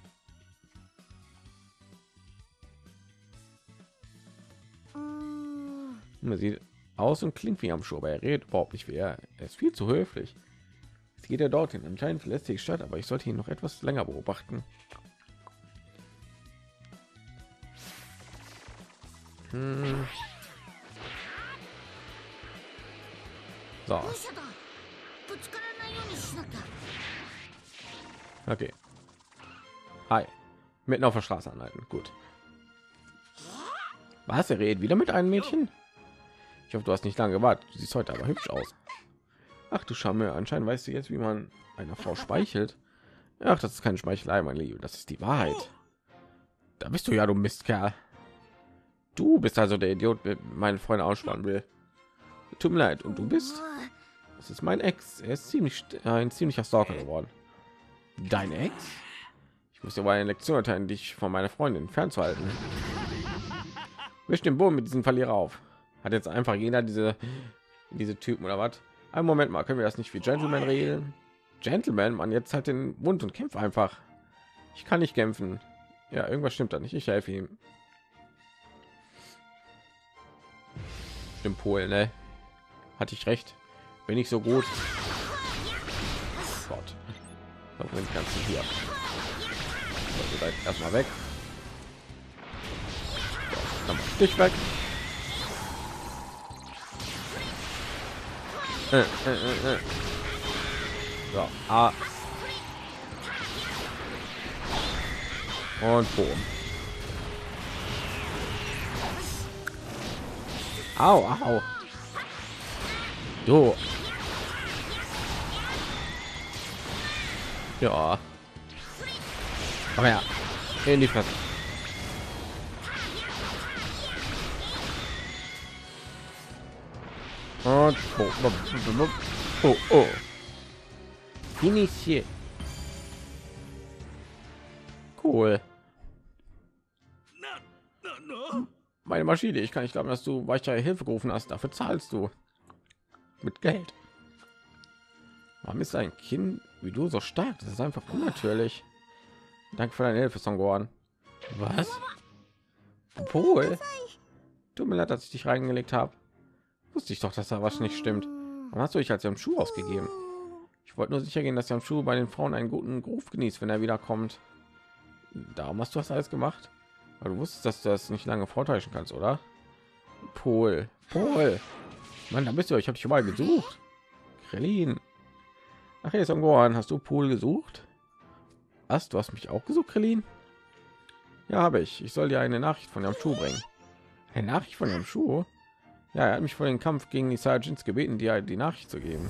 Man sieht aus und klingt wie am Schuh, aber er redet überhaupt nicht wie er. Er ist viel zu höflich. Jetzt geht er dorthin. Anscheinend verlässt die Stadt, aber ich sollte ihn noch etwas länger beobachten. Hm. So. Okay. Hi. Mitten auf der Straße anhalten. Gut. Was? Er redet wieder mit einem Mädchen? Ich hoffe, du hast nicht lange gewartet. Du siehst heute aber hübsch aus. Ach du Schande, anscheinend weißt du jetzt, wie man einer Frau speichelt. Ach, das ist keine Schmeichelei, mein Liebe. Das ist die Wahrheit. Da bist du ja, du Mistkerl. Du bist also der Idiot, der meine Freunde ausspannen will. Tut mir leid. Und du bist? Das ist mein Ex. Er ist ziemlich äh, ein ziemlicher Stalker geworden. Dein Ex? Ich muss dir mal eine Lektion erteilen, dich von meiner Freundin fernzuhalten. Wisch den Boden mit diesem Verlierer auf. Hat jetzt einfach jeder diese diese Typen oder was? Einen Moment mal, können wir das nicht wie Gentleman regeln? Gentleman, man, jetzt halt den Mund und kämpft einfach. Ich kann nicht kämpfen. Ja, irgendwas stimmt da nicht. Ich helfe ihm. Stimmt, Polen, ne? Hatte ich recht. Bin ich so gut. Gott. Da bringt die ganzen hier. So, seid erstmal weg. So, dann mach dich weg. Äh, äh, äh, äh. So, ah. Und boom. Au, au. Du. Ja. Aber ja, in die Fresse. Und oh, oh, oh, oh. Finish. Cool. Meine Maschine, ich kann nicht glauben, dass du weitere Hilfe gerufen hast. Dafür zahlst du mit Geld. Warum ist ein Kind wie du so stark? Das ist einfach unnatürlich. Danke für deine Hilfe, Songorn. Was? Pol? Tut mir leid, dass ich dich reingelegt habe. Wusste ich doch, dass da was nicht stimmt. Warum hast du dich als Schuh ausgegeben? Ich wollte nur sicher gehen, dass Schuh bei den Frauen einen guten Ruf genießt, wenn er wiederkommt. Darum hast du das alles gemacht. Aber du wusstest, dass du das nicht lange vortäuschen kannst, oder? Pol, Pol. Mann, da bist du. Ich habe dich mal gesucht. Krillin. Ach, hier ist Songorn. Hast du Pol gesucht? Was? Du hast mich auch gesucht, Krillin? Ja, habe ich. Ich soll dir eine Nachricht von dem Schuh bringen. Eine Nachricht von dem Schuh? Ja, er hat mich vor den Kampf gegen die Saiyajins gebeten, dir die Nachricht zu geben.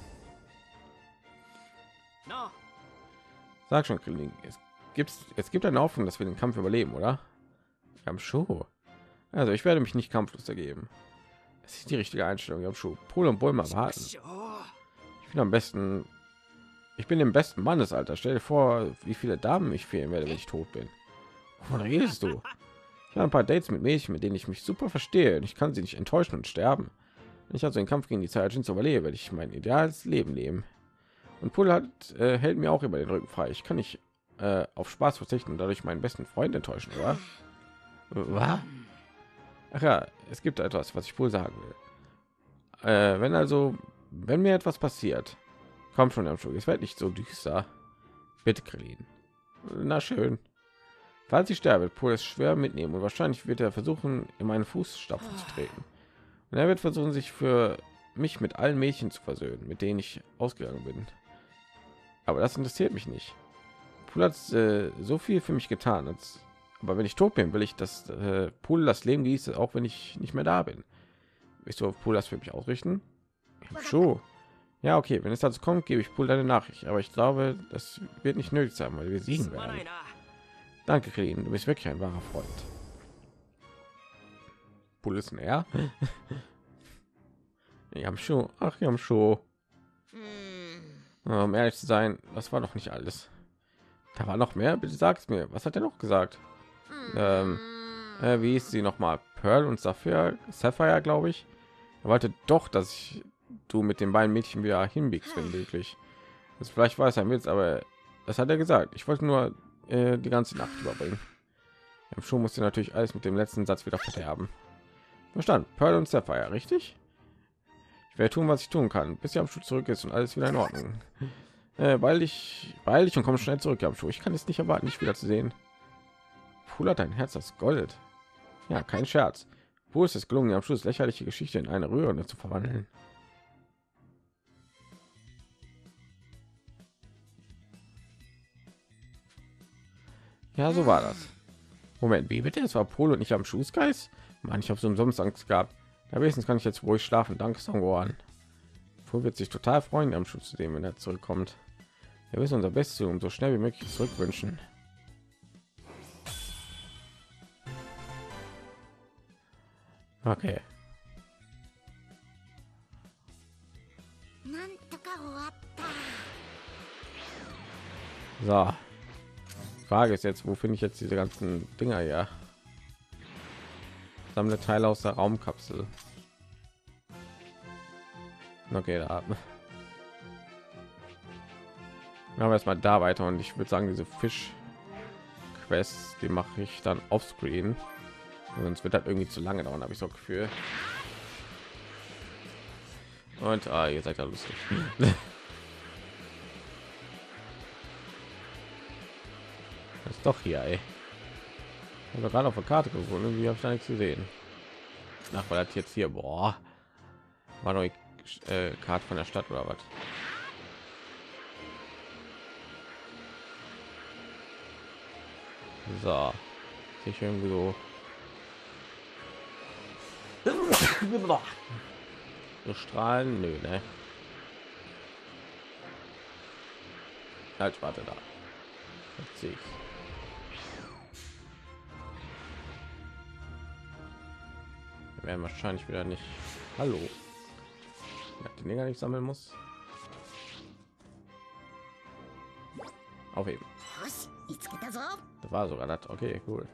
Sag schon, Krillin. Es gibt es gibt eine Hoffnung, dass wir den Kampf überleben, oder? Am Schuh. Also ich werde mich nicht kampflos ergeben. Es ist die richtige Einstellung. Am Schuh. Pol und Bulma warten. Ich bin am besten. Ich bin im besten Mannesalter. Stell dir vor, wie viele Damen ich fehlen werde, wenn ich tot bin. Wovon redest du? Ich habe ein paar Dates mit Mädchen, mit denen ich mich super verstehe. Und ich kann sie nicht enttäuschen und sterben. Wenn ich also den Kampf gegen die Saiyajins überlebe, werde ich mein ideales Leben leben. Und Pol hat äh, hält mir auch über den Rücken frei. Ich kann nicht äh, auf Spaß verzichten und dadurch meinen besten Freund enttäuschen, oder? Was? Ach ja, es gibt etwas, was ich wohl sagen will. Äh, wenn also, wenn mir etwas passiert, komm schon, am Schuh. Es wird nicht so düster. Bitte, Krillin. Na schön. Falls ich sterbe, wird Pol es schwer mitnehmen und wahrscheinlich wird er versuchen, in meine Fußstapfen zu treten. Und er wird versuchen, sich für mich mit allen Mädchen zu versöhnen, mit denen ich ausgegangen bin. Aber das interessiert mich nicht. Pol hat äh, so viel für mich getan. Als, aber wenn ich tot bin, will ich, dass äh, Pol das Leben genießt, auch wenn ich nicht mehr da bin. Willst du auf Pol das für mich ausrichten? Schon. Ja, okay. Wenn es dazu kommt, gebe ich Pol eine Nachricht. Aber ich glaube, das wird nicht nötig sein, weil wir siegen werden. Danke, Krillin. Du bist wirklich ein wahrer Freund. Pol ist ein R. Ich habe schon. Ach, wir haben schon. Um ehrlich zu sein, das war doch nicht alles. Da war noch mehr. Bitte sag's mir. Was hat er noch gesagt? Ähm, äh, wie ist sie noch mal? Pearl und Sapphire, Sapphire, glaube ich. Er wollte doch, dass ich du mit den beiden Mädchen wieder hinbiegst, wenn möglich. Das vielleicht weiß er Witz, aber das hat er gesagt. Ich wollte nur äh, die ganze Nacht überbringen. Im Show musste natürlich alles mit dem letzten Satz wieder verderben. Verstanden. Pearl und Sapphire, richtig? Ich werde tun, was ich tun kann, bis sie am Schuh zurück ist und alles wieder in Ordnung. Äh, weil ich, weil ich und komme schnell zurück am Schuh. Ich kann es nicht erwarten, nicht wieder zu sehen. Pol hat ein Herz aus Gold. Ja, kein Scherz. Wo ist es gelungen, am Schluss lächerliche Geschichte in eine rührende zu verwandeln? Ja, so war das. Moment, wie bitte? Es war Pol und nicht am Schussgeist? Mann, ich habe so umsonst Angst gehabt. Ja, wenigstens kann ich jetzt ruhig schlafen. Danke, Songorn. Pol wird sich total freuen, am Schutz zu dem, wenn er zurückkommt. Wir wissen unser Bestes, um so schnell wie möglich zurückwünschen. Okay. So. Frage ist jetzt, wo finde ich jetzt diese ganzen Dinger hier? Sammle Teile aus der Raumkapsel. Okay, da machen wir erstmal da weiter und ich würde sagen, diese Fisch Quests, die mache ich dann auf Screen. Sonst wird das irgendwie zu lange dauern, habe ich so ein Gefühl. Und ah, ihr seid ja lustig. Das ist doch hier, ey. Ich habe gerade auf der Karte gefunden, irgendwie habe ich da nichts gesehen. Ach, weil das jetzt hier, boah, war noch äh, Karte von der Stadt oder was? So, ich irgendwie so. So Strahlen, nö, ne? Halt, warte da. Jetzt sehe ich. Wir werden wahrscheinlich wieder nicht. Hallo. Ja, die Dinger nicht sammeln muss. Aufheben. Das war sogar das. Okay, cool.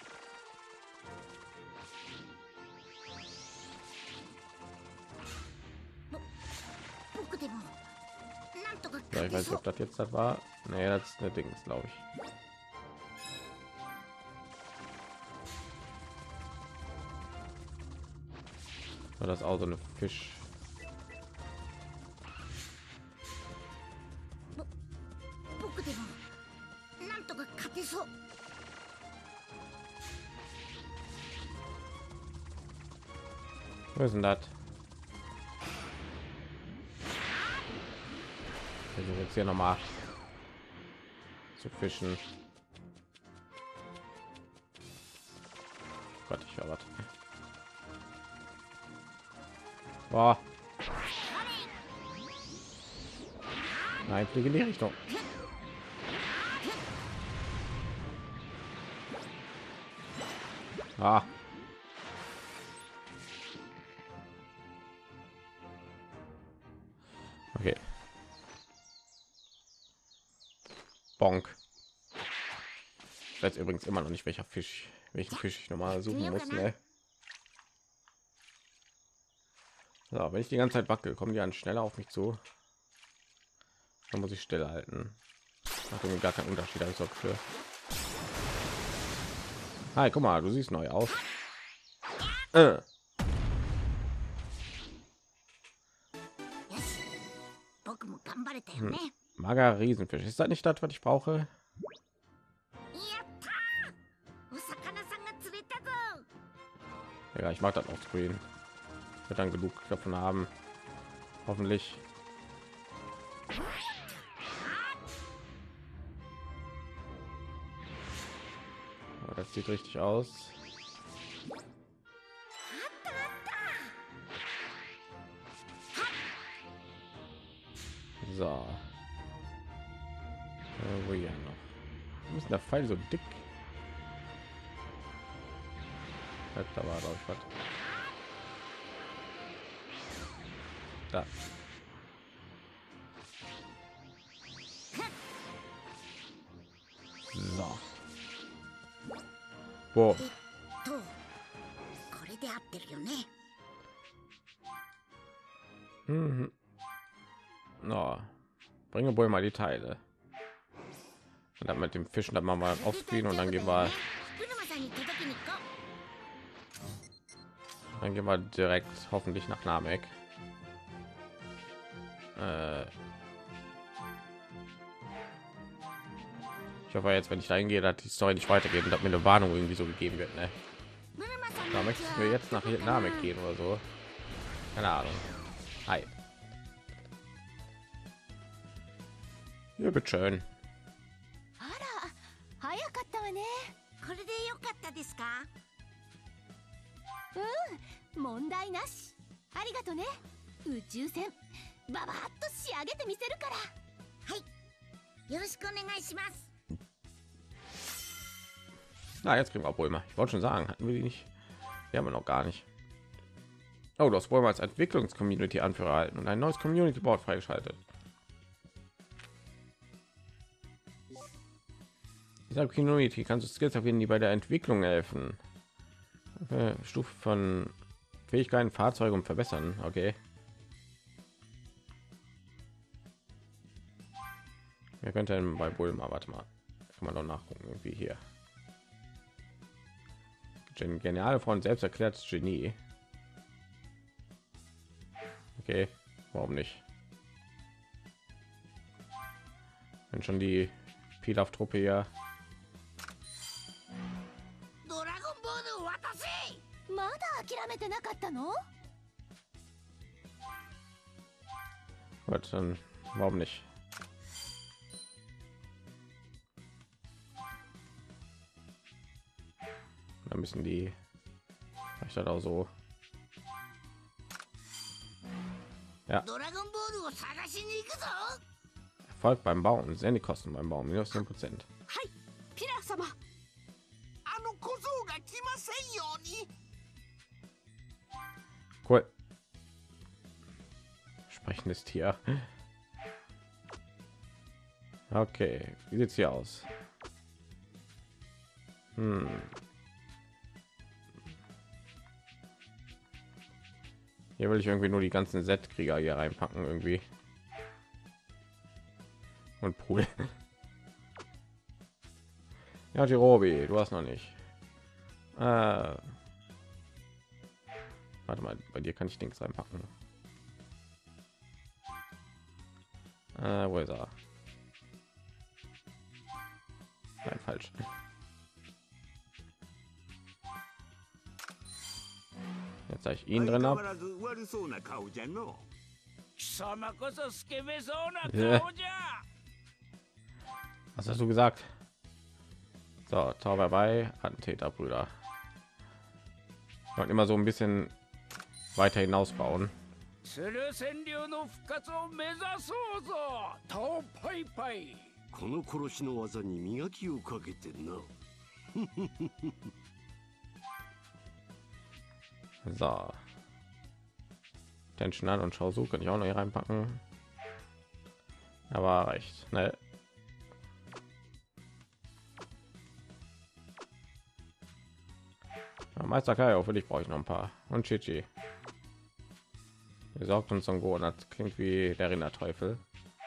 Ja, ich weiß nicht, ob das jetzt das war. Nee, das ist der Ding, glaube ich. War das auch so eine Fisch? Was ist denn das? Wir sind jetzt hier noch mal zu fischen. Gott, ich höre was. Boah. Nein, fliege in die Richtung. Ah. Okay. Bonk. Ich weiß übrigens immer noch nicht, welcher Fisch, welchen Fisch ich normal suchen muss. Ne? So, wenn ich die ganze Zeit wackel, kommen die dann schneller auf mich zu. Dann muss ich still halten. Macht irgendwie gar keinen Unterschied, habe ich so für. Hi, guck mal, du siehst neu aus. Äh. Hm. Mager Riesenfisch. Ist das nicht das, was ich brauche? Ja, ich mag das auf Screen. Wird dann genug davon haben. Hoffentlich. Aber das sieht richtig aus. So. Äh, wo ja noch? Wo ist der Pfeil so dick? Da war, glaube ich, was. Da. So. Boah. Mhm. No. Bringe wohl mal die Teile. Und dann mit dem Fischen dann machen wir aufscreen und dann gehen wir dann gehen wir direkt hoffentlich nach Namek. Äh ich hoffe jetzt, wenn ich da hingehe, dass die Story nicht weitergeht und dass mir eine Warnung irgendwie so gegeben wird. Ne? Da möchtest du jetzt nach Namek gehen oder so. Keine Ahnung. Hi. Ja, bitte schön. Na, jetzt kriegen wir wohl mal. Ich wollte schon sagen, hatten wir die nicht? Wir haben wir noch gar nicht. Oh, das wollen wir als Entwicklungs-Community Anführer halten und ein neues Community Board freigeschaltet. Dieser Community kannst du Skills erwähnen, die bei der Entwicklung helfen. Okay, Stufe von Fähigkeiten, Fahrzeuge und verbessern. Okay. Wir könnten bei Bulma, warte mal, kann man noch nachgucken, irgendwie hier. Geniale Frau und selbst erklärtes Genie. Okay, warum nicht? Wenn schon die Pilaf-Truppe hier. Gut, dann warum nicht? Da müssen die ich dann auch so Ja. Erfolg beim Bauen. Sehr die Kosten beim Bauen. Minus zehn Prozent. Cool. Sprechendes Tier. Okay, wie sieht's hier aus? Hm. Hier will ich irgendwie nur die ganzen Z-Krieger hier reinpacken irgendwie. Und Pool. Ja, Jirobi, du hast noch nicht. Äh, warte mal, bei dir kann ich Dings reinpacken. Äh, wo ist er? Nein, falsch. Jetzt habe ich ihn drin ab. Was hast du gesagt? So, Zauber bei Attentäterbrüder. Und immer so ein bisschen weiter hinaus bauen. この殺しの技に磨きをかけてんな。 So. Tension an und Schau so kann ich auch noch hier reinpacken. Aber reicht. Ne? Ja, Meister Kai, auch für dich brauche ich noch ein paar. Und Chichi. Besorgt uns Son Gohan. Das klingt wie der Rinderteufel.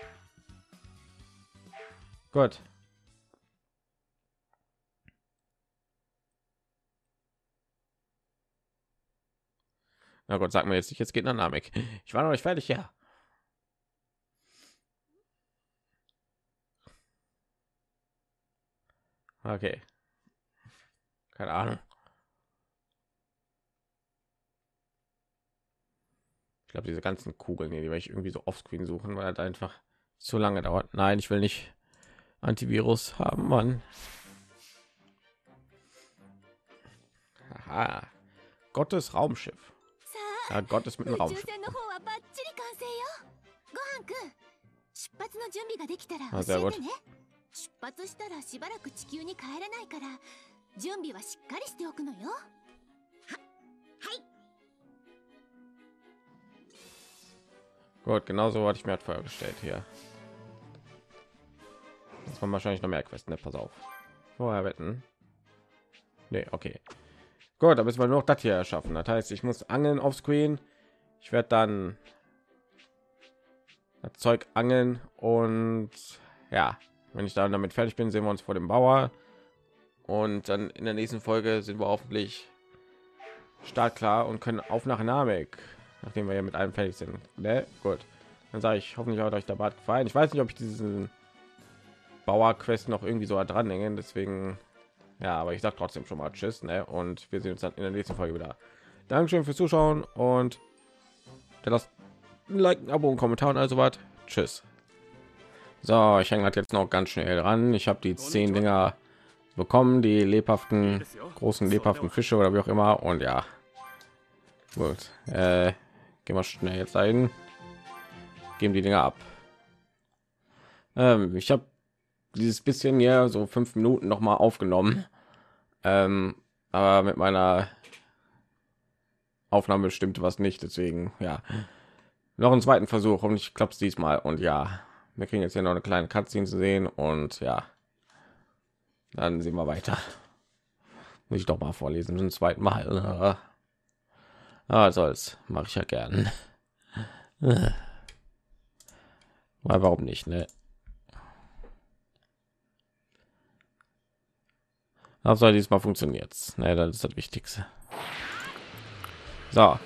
Gut. Na Gott, sag mir jetzt nicht, jetzt geht nach Namek. Ich war noch nicht fertig, ja. Okay. Keine Ahnung. Ich glaube, diese ganzen Kugeln hier, die werde ich irgendwie so offscreen suchen, weil das einfach zu lange dauert. Nein, ich will nicht Antivirus haben, Mann. Aha. Gottes Raumschiff. Ja, Gott ist mit dem Raumschiff. Ah, sehr gut. Gut, genauso hatte ich mir halt vorgestellt hier. Das war wahrscheinlich noch mehr Quests, ne? Pass auf. Vorher wetten. Nee, okay. Gut, da müssen wir nur noch das hier schaffen. Das heißt, ich muss angeln auf Screen. Ich werde dann das Zeug angeln und ja, wenn ich dann damit fertig bin, sehen wir uns vor dem Bauer und dann in der nächsten Folge sind wir hoffentlich startklar und können auf nach Namek, nachdem wir ja mit allem fertig sind. Ne? Gut, dann sage ich, hoffentlich hat euch der Bart gefallen. Ich weiß nicht, ob ich diesen Bauer-Quest noch irgendwie so dran hängen, deswegen ja, aber ich sag trotzdem schon mal tschüss, ne? Und wir sehen uns dann in der nächsten Folge wieder. Dankeschön fürs Zuschauen und lasst ein Like, ein Abo, ein Kommentar und also was. Tschüss. So, ich hänge halt jetzt noch ganz schnell dran. Ich habe die zehn Dinger bekommen, die lebhaften, großen lebhaften Fische oder wie auch immer. Und ja, gut. Äh, gehen wir schnell jetzt ein. Geben die Dinger ab. Ähm, ich habe dieses bisschen hier so fünf Minuten noch mal aufgenommen, ähm, aber mit meiner Aufnahme stimmte was nicht, deswegen ja noch einen zweiten Versuch und ich klappt es diesmal und ja, wir kriegen jetzt hier noch eine kleine Cutscene zu sehen und ja, dann sehen wir weiter. Muss ich doch mal vorlesen zum zweiten Mal. Ah, soll's, mache ich ja gern. Weil warum nicht, ne? Aber diesmal funktioniert. Ne, das ist das Wichtigste. So.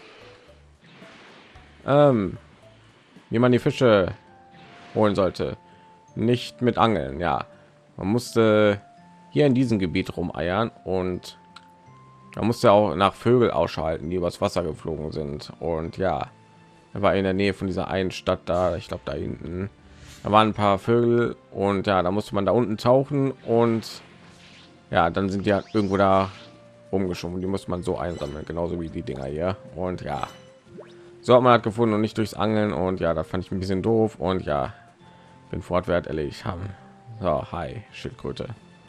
Ähm, wie man die Fische holen sollte. Nicht mit Angeln, ja. Man musste hier in diesem Gebiet rumeiern und man musste auch nach Vögel ausschalten, die übers Wasser geflogen sind. Und ja, er war in der Nähe von dieser einen Stadt da, ich glaube da hinten. Da waren ein paar Vögel und ja, da musste man da unten tauchen und ja, dann sind die halt irgendwo da rumgeschoben. Die muss man so einsammeln, genauso wie die Dinger hier. Und ja, So hat man hat gefunden und nicht durchs Angeln. Und ja, das fand ich ein bisschen doof. Und ja, bin Fortwert erledigt haben. So, hi, Schildkröte.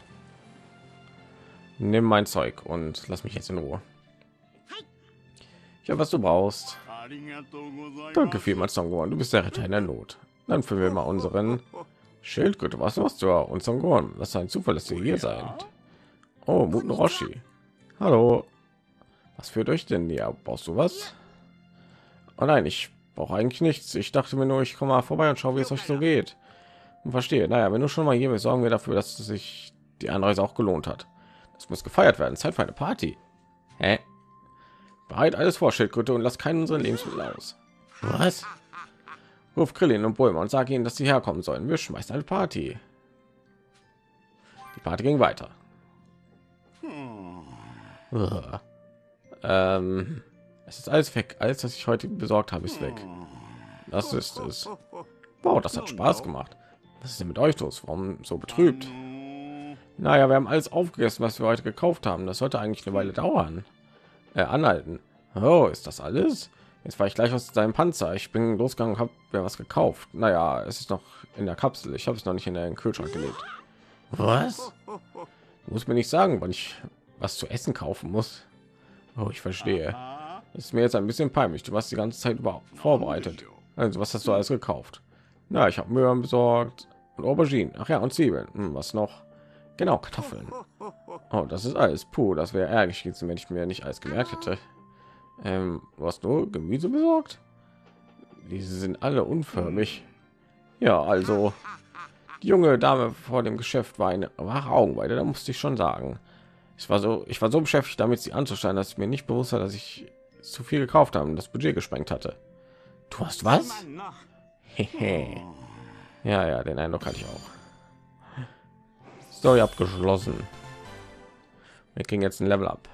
Nimm mein Zeug und lass mich jetzt in Ruhe. Ich habe, was du brauchst. Danke vielmals, Songoran. Du bist der Retter in der Not. Dann führen wir mal unseren Schildkröte. Was machst du? Und Songoran, lass ein Zufall, dass ihr hier sein. Oh, Muten Roshi. Hallo. Was führt euch denn hier? Brauchst du was? Oh nein, ich brauche eigentlich nichts. Ich dachte mir nur, ich komme mal vorbei und schaue, wie es euch so geht. Und verstehe. Naja, wenn du schon mal hier bist, sorgen wir dafür, dass sich die Anreise auch gelohnt hat. Das muss gefeiert werden. Zeit für eine Party. Hä? Bereit alles vor, Schildkröte, und lass keinen unseren Lebensmittel aus. Was? Ruf Krillin und Bulma und sag ihnen, dass sie herkommen sollen. Wir schmeißen eine Party. Die Party ging weiter. Ugh. Ähm, es ist alles weg. Alles, was ich heute besorgt habe, ist weg. Das ist es. Wow, das hat Spaß gemacht. Was ist denn mit euch los? Warum so betrübt? Naja, wir haben alles aufgegessen, was wir heute gekauft haben. Das sollte eigentlich eine Weile dauern. Äh, anhalten. Oh, ist das alles? Jetzt war ich gleich aus seinem Panzer. Ich bin losgegangen und habe mir was gekauft. Naja, es ist noch in der Kapsel. Ich habe es noch nicht in den Kühlschrank gelegt. Was? Du musst mir nicht sagen, wann ich was zu essen kaufen muss. Oh, ich verstehe. Das ist mir jetzt ein bisschen peinlich. Du warst die ganze Zeit überhaupt vorbereitet. Also, was hast du alles gekauft? Na, ich habe Möhren besorgt und Auberginen. Ach ja, und Zwiebeln. Hm, was noch? Genau, Kartoffeln. Oh, das ist alles. Puh, das wäre ärgerlich gewesen, wenn ich mir nicht alles gemerkt hätte. Ähm, du hast nur Gemüse besorgt? Diese sind alle unförmig. Ja, also die junge Dame vor dem Geschäft war eine wahre Augenweide, da musste ich schon sagen. Ich war so, ich war so beschäftigt damit, sie anzustellen, dass ich mir nicht bewusst war, dass ich zu viel gekauft habe und das Budget gesprengt hatte. Du hast was? Hehe. Ja, ja, den Eindruck hatte ich auch. Story abgeschlossen. Wir kriegen jetzt ein Level up.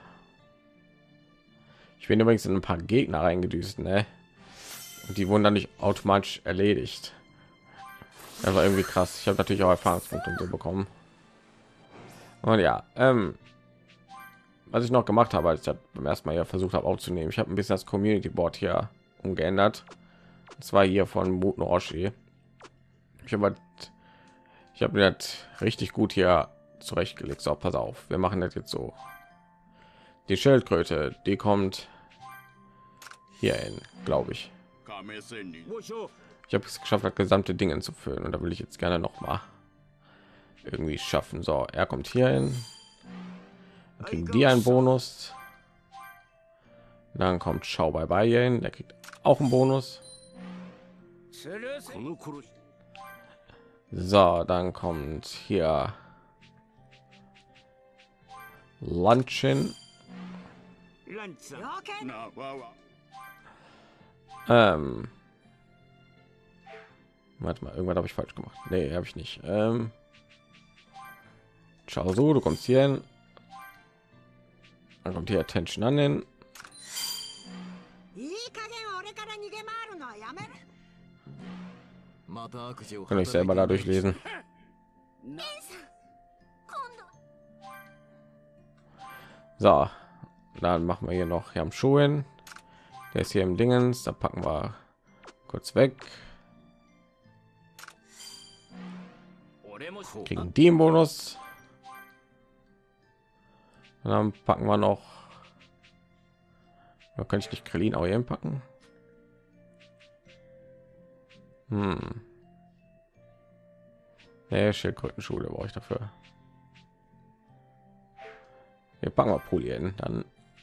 Ich bin übrigens in ein paar Gegner reingedüst, ne? Und die wurden dann nicht automatisch erledigt. Das war irgendwie krass. Ich habe natürlich auch Erfahrungspunkte und so bekommen. Und ja, ähm, was ich noch gemacht habe, als ich beim ersten Mal ja versucht habe aufzunehmen, ich habe ein bisschen das Community Board hier umgeändert. Und zwar hier von Muten Roshi. Ich habe ich habe mir das richtig gut hier zurechtgelegt. So, pass auf, wir machen das jetzt so. Die Schildkröte, die kommt hier hin, glaube ich. Ich habe es geschafft, das gesamte Dingen zu füllen, und da will ich jetzt gerne noch mal irgendwie schaffen. So, er kommt hier hin. Dann kriegen die einen Bonus. Dann kommt Schau bei bei hin, der kriegt auch einen Bonus. So, dann kommt hier Lunchen. Ähm, warte mal, irgendwas habe ich falsch gemacht. Nee, habe ich nicht. Ähm, Ciao, so, du kommst hier hin. Dann kommt hier Attention an den. Kann ich selber dadurch lesen. So, dann machen wir hier noch hier am Schuhen. Der ist hier im Dingens, da packen wir kurz weg. Kriegen die im Bonus. Und dann packen wir noch. Da kann ich nicht Krillin auch hier packen. Hm. Nee, Schildkrötenschule brauche ich dafür. Wir packen wir Polien dann.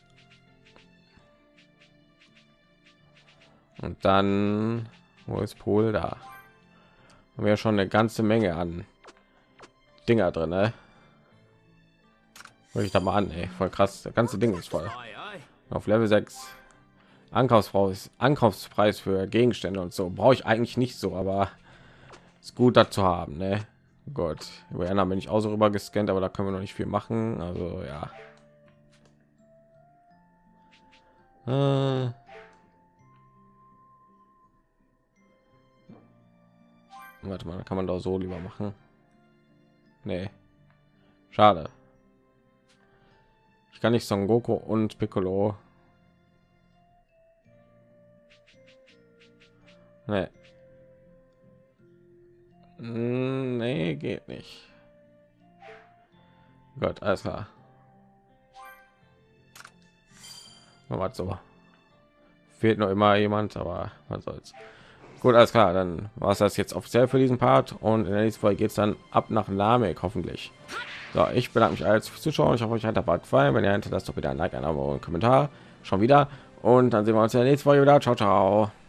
Und dann, wo ist Pol? Da haben wir ja schon eine ganze Menge an Dinger drin, ne? Wollte ich da mal an, ey, voll krass. Das ganze Ding ist voll. Auf Level sechs. Ankaufsfrau ist Ankaufspreis für Gegenstände und so brauche ich eigentlich nicht so, aber ist gut dazu haben, ne? Gott, über einer bin ich auch so rüber gescannt, aber da können wir noch nicht viel machen. Also ja. Äh. Warte mal, kann man da so lieber machen. Nee. Schade. Ich kann nicht Son Goku und Piccolo. Nee. Nee, geht nicht. Gott, alles klar. Mal so. Fehlt noch immer jemand, aber was soll's. Gut, alles klar, dann war es das jetzt offiziell für diesen Part und in der nächsten Folge geht es dann ab nach Namek hoffentlich. So, ich bedanke mich als fürs Zuschauen. Ich hoffe, euch hat der Part gefallen. Wenn ihr hinterlasst doch bitte ein Like, ein Abo und einen Kommentar. Schon wieder. Und dann sehen wir uns in der nächsten Folge wieder. Ciao, ciao.